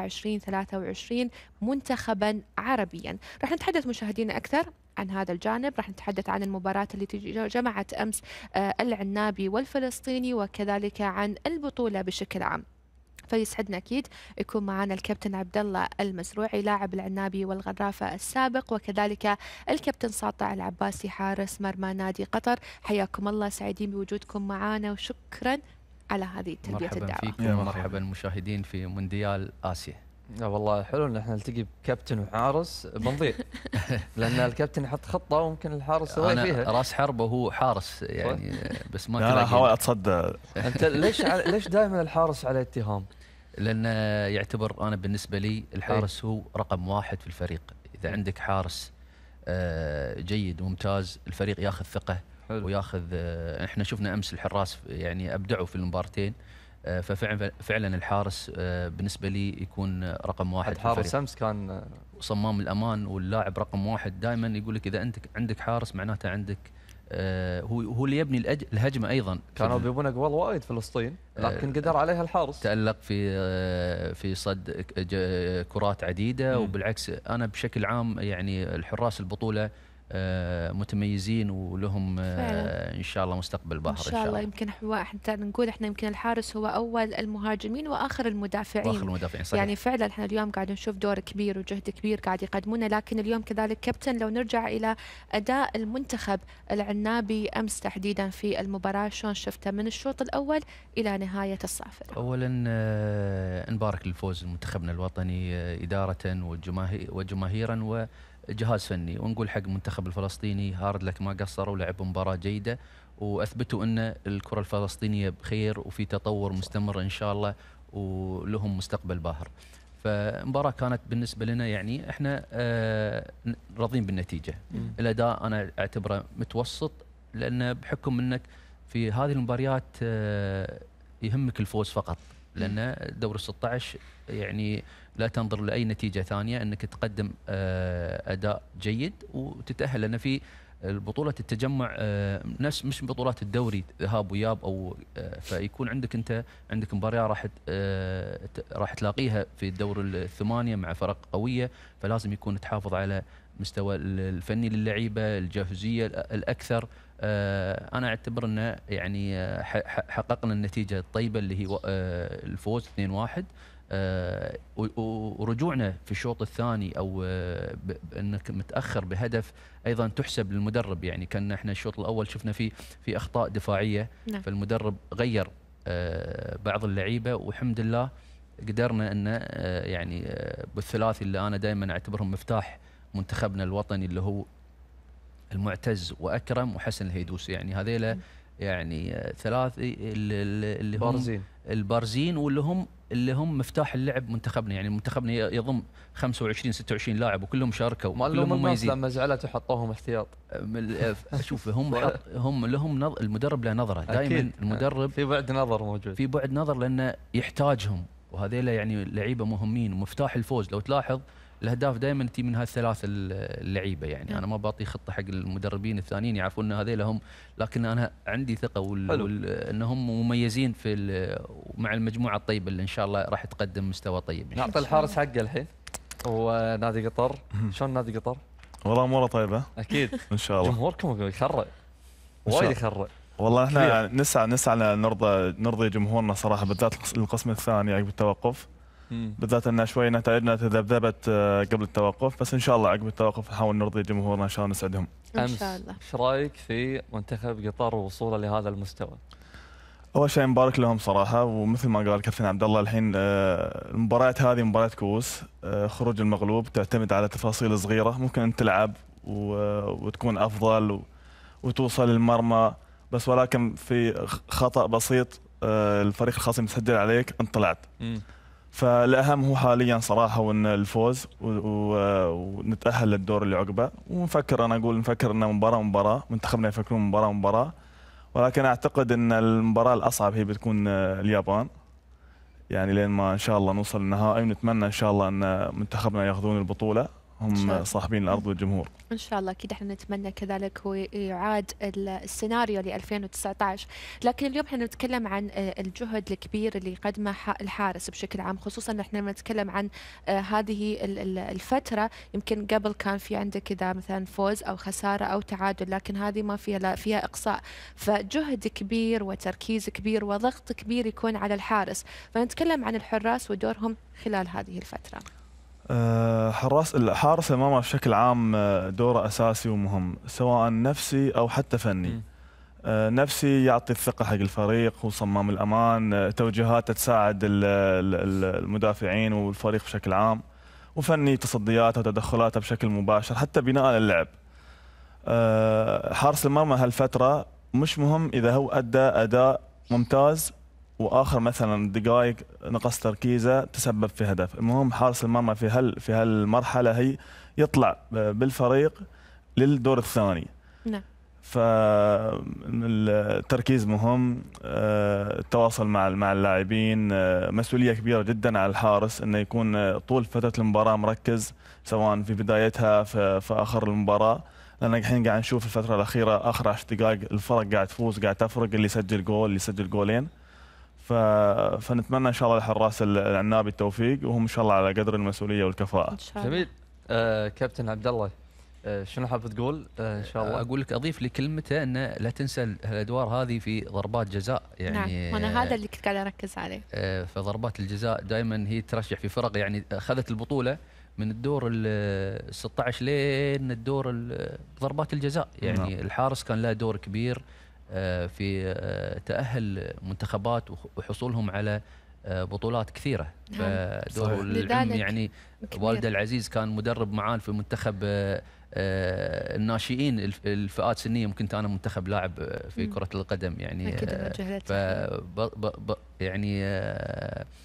2023 منتخبا عربيا. راح نتحدث مشاهدينا أكثر عن هذا الجانب، راح نتحدث عن المباراة التي جمعت أمس العنابي والفلسطيني، وكذلك عن البطولة بشكل عام. فيسعدنا أكيد يكون معنا الكابتن عبد الله المزروعي لاعب العنابي والغرافة السابق، وكذلك الكابتن ساطع العباسي حارس مرمى نادي قطر. حياكم الله، سعيدين بوجودكم معنا وشكرا على هذه تلبية الدعوة. مرحبا فيكم ومرحبا المشاهدين في مونديال آسيا. لا والله حلو ان احنا نلتقي بكابتن وحارس بنضيع. لان الكابتن يحط خطه وممكن الحارس يسوي فيها. راس حربه وهو حارس يعني، بس ما انا احاول اتصدى. انت ليش دائما الحارس عليه اتهام؟ لان يعتبر انا بالنسبه لي الحارس هو رقم واحد في الفريق. اذا عندك حارس جيد وممتاز الفريق ياخذ ثقه وياخذ. احنا شفنا امس الحراس يعني ابدعوا في المباراتين، ففعلا الحارس بالنسبه لي يكون رقم واحد في الفريق. حارس امس كان صمام الامان واللاعب رقم واحد. دائما يقول لك اذا انت عندك حارس معناته عندك هو اللي يبني الهجمه ايضا. كانوا بيبون اقوال وايد فلسطين لكن قدر عليها الحارس، تألق في صد كرات عديده. وبالعكس انا بشكل عام يعني الحراس البطوله متميزين ولهم ان شاء الله مستقبل باهر ان شاء الله. يمكن حتى نقول احنا يمكن الحارس هو اول المهاجمين واخر المدافعين. واخر المدافعين صحيح. يعني فعلا احنا اليوم قاعد نشوف دور كبير وجهد كبير قاعد يقدمونه. لكن اليوم كذلك كابتن لو نرجع الى اداء المنتخب العنابي امس تحديدا في المباراه، شلون شفته من الشوط الاول الى نهايه الصافره؟ اولا نبارك للفوز منتخبنا الوطني اداره وجماهيرا جهاز فني، ونقول حق المنتخب الفلسطيني هارد لك ما قصروا ولعبوا مباراة جيدة واثبتوا ان الكرة الفلسطينية بخير وفي تطور مستمر ان شاء الله ولهم مستقبل باهر. فمباراة كانت بالنسبة لنا يعني احنا راضين بالنتيجة. الاداء انا اعتبره متوسط لان بحكم انك في هذه المباريات يهمك الفوز فقط، لان دور ال16 يعني لا تنظر لاي نتيجه ثانيه، انك تقدم اداء جيد وتتاهل، لان في البطولة التجمع نفس مش بطولات الدوري ذهاب وياب او فيكون انت عندك مباراه راح تلاقيها في الدور الثمانية مع فرق قويه، فلازم يكون تحافظ على مستوى الفني للعيبه، الجاهزيه الاكثر. انا اعتبر انه يعني حققنا النتيجه الطيبه اللي هي الفوز 2-1. ورجوعنا في الشوط الثاني او انك متاخر بهدف ايضا تحسب للمدرب، يعني كان احنا الشوط الاول شفنا في اخطاء دفاعيه. نعم. فالمدرب غير بعض اللعيبه والحمد لله قدرنا ان يعني بالثلاثي اللي انا دائما اعتبرهم مفتاح منتخبنا الوطني اللي هو المعتز واكرم وحسن الهيدوسي، يعني هذيلا يعني ثلاثي اللي هم البارزين واللي هم مفتاح اللعب منتخبنا، يعني منتخبنا يضم 25 26 لاعب وكلهم شاركوا وكلهم مميزين. لما زعلت وحطوهم احتياط. شوف هم لهم المدرب له نظره دائما، المدرب في بعد نظر موجود، في بعد نظر لانه يحتاجهم، وهذيلا يعني لعيبه مهمين ومفتاح الفوز. لو تلاحظ الاهداف دائما تجي من هالثلاث اللعيبه، يعني انا ما بعطي خطه حق المدربين الثانيين يعرفون ان هذيلا هم، لكن انا عندي ثقه انهم مميزين مع المجموعه الطيبه اللي ان شاء الله راح تقدم مستوى طيب. نعطي الحارس حقه الحين. ونادي قطر، شلون نادي قطر؟ والله اموره طيبه اكيد ان شاء الله. جمهوركم يخرع وايد يخرع. والله احنا نسعى نرضي جمهورنا صراحه، بالذات القسم الثاني عقب التوقف، بالذات ان شوي نتائجنا تذبذبت قبل التوقف، بس ان شاء الله عقب التوقف نحاول نرضي جمهورنا عشان نسعدهم ان شاء الله. ايش رايك في منتخب قطر ووصوله لهذا المستوى؟ اول شيء مبارك لهم صراحه، ومثل ما قال كابتن عبد الله الحين المباريات هذه مباريات كؤوس، خروج المغلوب تعتمد على تفاصيل صغيره، ممكن ان تلعب وتكون افضل وتوصل للمرمى، بس ولكن في خطا بسيط الفريق الخصم يسجل عليك انت طلعت. فالاهم هو حاليا صراحه هو ان الفوز ونتاهل للدور اللي عقبه، ونفكر ان مباراه منتخبنا يفكرون مباراه، ولكن اعتقد ان المباراه الاصعب هي بتكون اليابان، يعني لين ما ان شاء الله نوصل للنهائي، ونتمنى ان شاء الله ان منتخبنا ياخذون البطوله، هم صاحبين الارض والجمهور ان شاء الله. اكيد احنا نتمنى كذلك هو يعاد السيناريو ل 2019. لكن اليوم احنا نتكلم عن الجهد الكبير اللي قدمه الحارس بشكل عام، خصوصا احنا لما نتكلم عن هذه الفتره، يمكن قبل كان في عندك اذا مثلا فوز او خساره او تعادل، لكن هذه ما فيها، لا فيها اقصاء، فجهد كبير وتركيز كبير وضغط كبير يكون على الحارس. فنتكلم عن الحراس ودورهم خلال هذه الفتره. حارس المرمى بشكل عام دوره اساسي ومهم، سواء نفسي او حتى فني. نفسي يعطي الثقه حق الفريق وصمام الامان، توجيهاته تساعد المدافعين والفريق بشكل عام، وفني تصدياته وتدخلاته بشكل مباشر حتى بناء اللعب. حارس المرمى هالفتره مش مهم اذا هو ادى اداء ممتاز واخر مثلا دقائق نقص تركيزه تسبب في هدف، المهم حارس المرمى في هالمرحله هي يطلع بالفريق للدور الثاني. نعم. فالتركيز مهم، التواصل مع اللاعبين، مسؤوليه كبيره جدا على الحارس انه يكون طول فتره المباراه مركز، سواء في بدايتها في اخر المباراه، لان الحين قاعد نشوف الفتره الاخيره اخر 10 دقائق الفرق قاعد تفوز، قاعد تفرق، اللي يسجل جول اللي يسجل جولين. فنتمنى ان شاء الله للحراس العنابي التوفيق، وهم ان شاء الله على قدر المسؤوليه والكفاءه. جميل. كابتن عبد الله، شنو حاب تقول ان شاء الله؟ اقول لك اضيف لكلمته انه لا تنسى الادوار هذه في ضربات جزاء، يعني نعم، وانا هذا اللي كنت قاعده اركز عليه. فضربات الجزاء دائما هي ترشح في فرق، يعني اخذت البطوله من الدور ال 16 لين الدور ضربات الجزاء، يعني نعم. الحارس كان له دور كبير في تأهل منتخبات وحصولهم على بطولات كثيرة. فدور العم يعني والده العزيز كان مدرب معاه في منتخب الناشئين الفئات السنية، ممكن أنا منتخب لاعب في كرة القدم، يعني يعني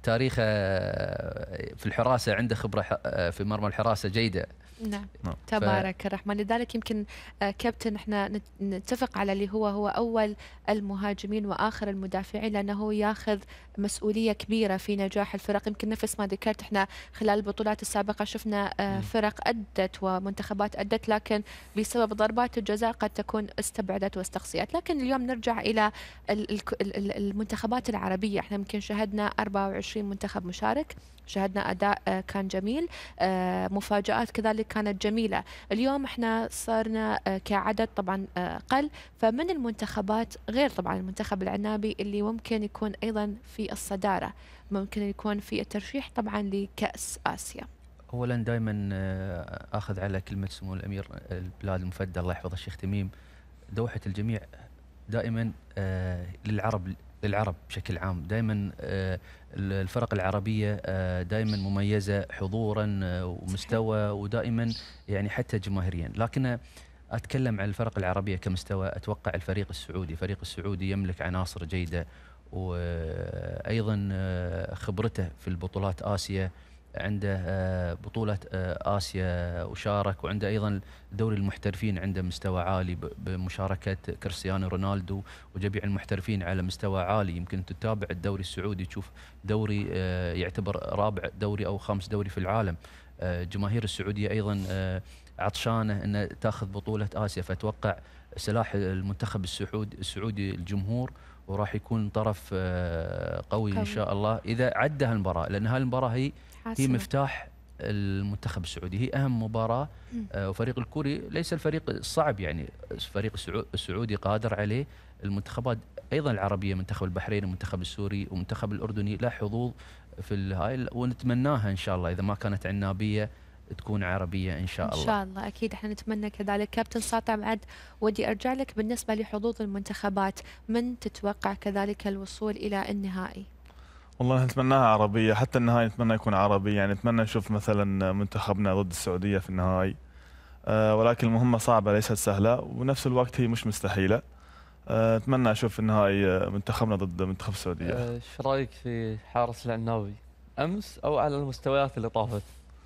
تاريخه في الحراسه، عنده خبره في مرمى الحراسه جيده. نعم تبارك الرحمن. لذلك يمكن كابتن احنا نتفق على اللي هو اول المهاجمين واخر المدافعين، لانه هو ياخذ مسؤوليه كبيره في نجاح الفرق. يمكن نفس ما ذكرت احنا خلال البطولات السابقه شفنا فرق ادت ومنتخبات ادت، لكن بسبب ضربات الجزاء قد تكون استبعدت واستقصيت. لكن اليوم نرجع الى المنتخبات العربيه، احنا يمكن شهدنا 24 منتخب مشارك، شهدنا أداء كان جميل، مفاجآت كذلك كانت جميلة. اليوم احنا صرنا كعدد طبعا قل، فمن المنتخبات غير طبعا المنتخب العنابي اللي ممكن يكون أيضا في الصدارة، ممكن يكون في الترشيح طبعا لكأس آسيا. أولا دائما أخذ على كلمة سمو الأمير البلاد المفدى الله يحفظه الشيخ تميم، دوحة الجميع دائما للعرب بشكل عام. دائما الفرق العربية دائما مميزة حضورا ومستوى، ودائما يعني حتى جماهيريا. لكن أتكلم عن الفرق العربية كمستوى، أتوقع الفريق السعودي يملك عناصر جيدة، وأيضا خبرته في البطولات آسيا، عنده بطولة آسيا وشارك، وعنده أيضا دوري المحترفين عنده مستوى عالي بمشاركة كريستيانو رونالدو وجميع المحترفين على مستوى عالي. يمكن تتابع الدوري السعودي تشوف دوري يعتبر رابع دوري أو خامس دوري في العالم. جماهير السعودية أيضا عطشانة أن تأخذ بطولة آسيا، فأتوقع سلاح المنتخب السعودي الجمهور، وراح يكون طرف قوي إن شاء الله إذا عدى هالمباراة، لأن هالمباراة هي مفتاح المنتخب السعودي، هي أهم مباراة. وفريق الكوري ليس الفريق الصعب، يعني الفريق السعودي قادر عليه. المنتخبات أيضا العربية، منتخب البحرين ومنتخب السوري ومنتخب الأردني له حظوظ في الهاي، ونتمناها إن شاء الله إذا ما كانت عنابية تكون عربية إن شاء الله. إن شاء الله أكيد احنا نتمنى كذلك. كابتن ساطع بعد ودي أرجع لك بالنسبة لحظوظ المنتخبات، من تتوقع كذلك الوصول إلى النهائي؟ والله نتمناها عربية، حتى النهائي نتمنى يكون عربي، يعني نتمنى نشوف مثلا منتخبنا ضد السعودية في النهائي، ولكن المهمة صعبة ليست سهلة، ونفس الوقت هي مش مستحيلة. أتمنى أشوف النهائي منتخبنا ضد منتخب السعودية. ايش رايك في حارس العنابي أمس أو على المستويات اللي طافت؟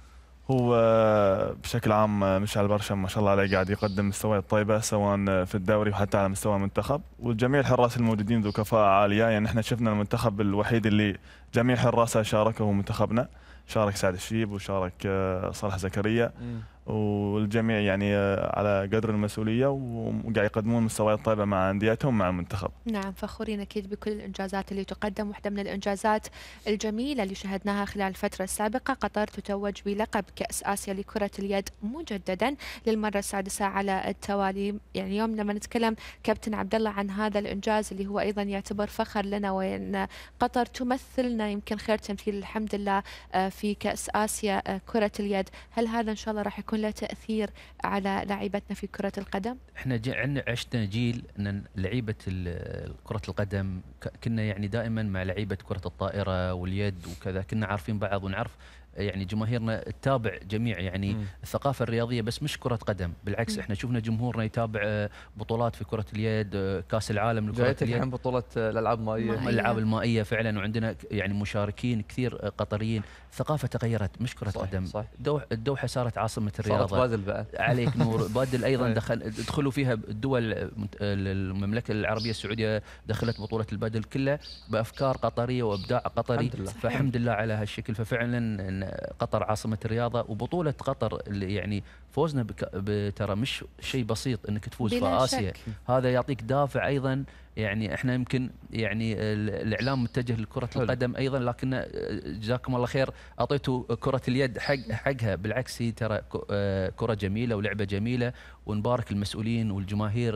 هو بشكل عام مشعل برشم ما شاء الله عليه قاعد يقدم مستويات طيبة سواء في الدوري وحتى على مستوى المنتخب، والجميع الحراس الموجودين ذو كفاءة عالية. يعني احنا شفنا المنتخب الوحيد اللي جميع حراسه شاركوا هو منتخبنا، شارك سعد الشيب وشارك صالح زكريا، والجميع يعني على قدر المسؤولية وقاعد يقدمون مستويات طيبة مع أنديتهم مع المنتخب. نعم فخورين أكيد بكل الإنجازات اللي تقدم. واحدة من الإنجازات الجميلة اللي شهدناها خلال الفترة السابقة، قطر تتوج بلقب كأس آسيا لكرة اليد مجددا للمرة السادسة على التوالي. يعني اليوم لما نتكلم كابتن عبد الله عن هذا الإنجاز اللي هو أيضا يعتبر فخر لنا، وأن قطر تمثلنا يمكن خير تمثيل الحمد لله في كأس آسيا كرة اليد، هل هذا إن شاء الله راح يكون له تأثير على لاعبتنا في كرة القدم؟ احنا عشنا جيل ان لعيبة كرة القدم كنا يعني دائما مع لعيبة كرة الطائرة واليد وكذا، كنا عارفين بعض ونعرف يعني جماهيرنا تتابع جميع يعني الثقافة الرياضية، بس مش كرة قدم. بالعكس احنا شفنا جمهورنا يتابع بطولات في كرة اليد، كأس العالم لكرة اليد، الحين بطولة الألعاب المائية، الألعاب المائية فعلا، وعندنا يعني مشاركين كثير قطريين. الثقافة تغيرت مش كرة قدم. صح. الدوحة صارت عاصمة الرياضة، صارت بادل بعد عليك نور. بادل أيضا دخلوا فيها الدول، المملكة العربية السعودية دخلت بطولة البادل كلها بأفكار قطرية وإبداع قطري، فالحمد لله على هالشكل. ففعلا قطر عاصمة الرياضة، وبطولة قطر اللي يعني فوزنا ترى مش شيء بسيط انك تفوز في آسيا، هذا يعطيك دافع ايضا. يعني احنا يمكن يعني الاعلام متجه لكرة القدم ايضا، لكن جزاكم الله خير اعطيتوا كرة اليد حقها. بالعكس هي ترى كرة جميلة ولعبة جميلة، ونبارك المسؤولين والجماهير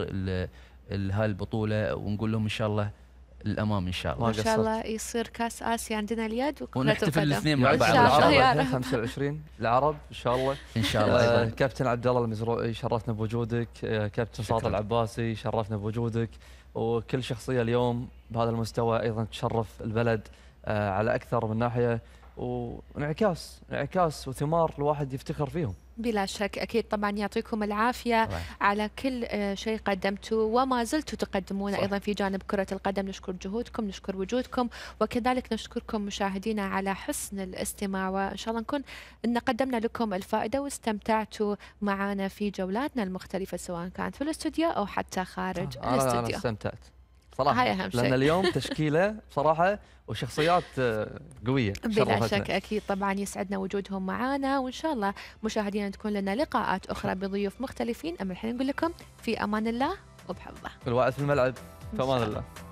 هاي البطولة، ونقول لهم ان شاء الله الامام ان شاء الله. ما شاء الله يصير كاس آسيا عندنا اليد وكرة ونحتفل القدم الاثنين مع بعض. العرب 25 العرب ان شاء الله ان شاء الله. كابتن عبد الله المزروعي شرفنا بوجودك، كابتن ساطع العباسي شرفنا بوجودك، وكل شخصية اليوم بهذا المستوى ايضا تشرف البلد على اكثر من ناحية، وانعكاس وثمار الواحد يفتخر فيهم. بلا شك أكيد طبعا يعطيكم العافية على كل شيء قدمتوا وما زلتوا تقدمون أيضا في جانب كرة القدم. نشكر جهودكم، نشكر وجودكم، وكذلك نشكركم مشاهدينا على حسن الاستماع، وإن شاء الله نكون أن قدمنا لكم الفائدة واستمتعتوا معنا في جولاتنا المختلفة سواء كانت في الاستوديو أو حتى خارج الاستوديو. أنا استمتعت صراحة، هاي أهم شيء. لأن اليوم تشكيلة بصراحة وشخصيات قوية بلا شك. أكيد طبعا يسعدنا وجودهم معنا، وإن شاء الله مشاهدينا تكون لنا لقاءات أخرى بضيوف مختلفين. أما الحين نقول لكم في أمان الله وبحفظه. الوعد في الملعب، في أمان الله.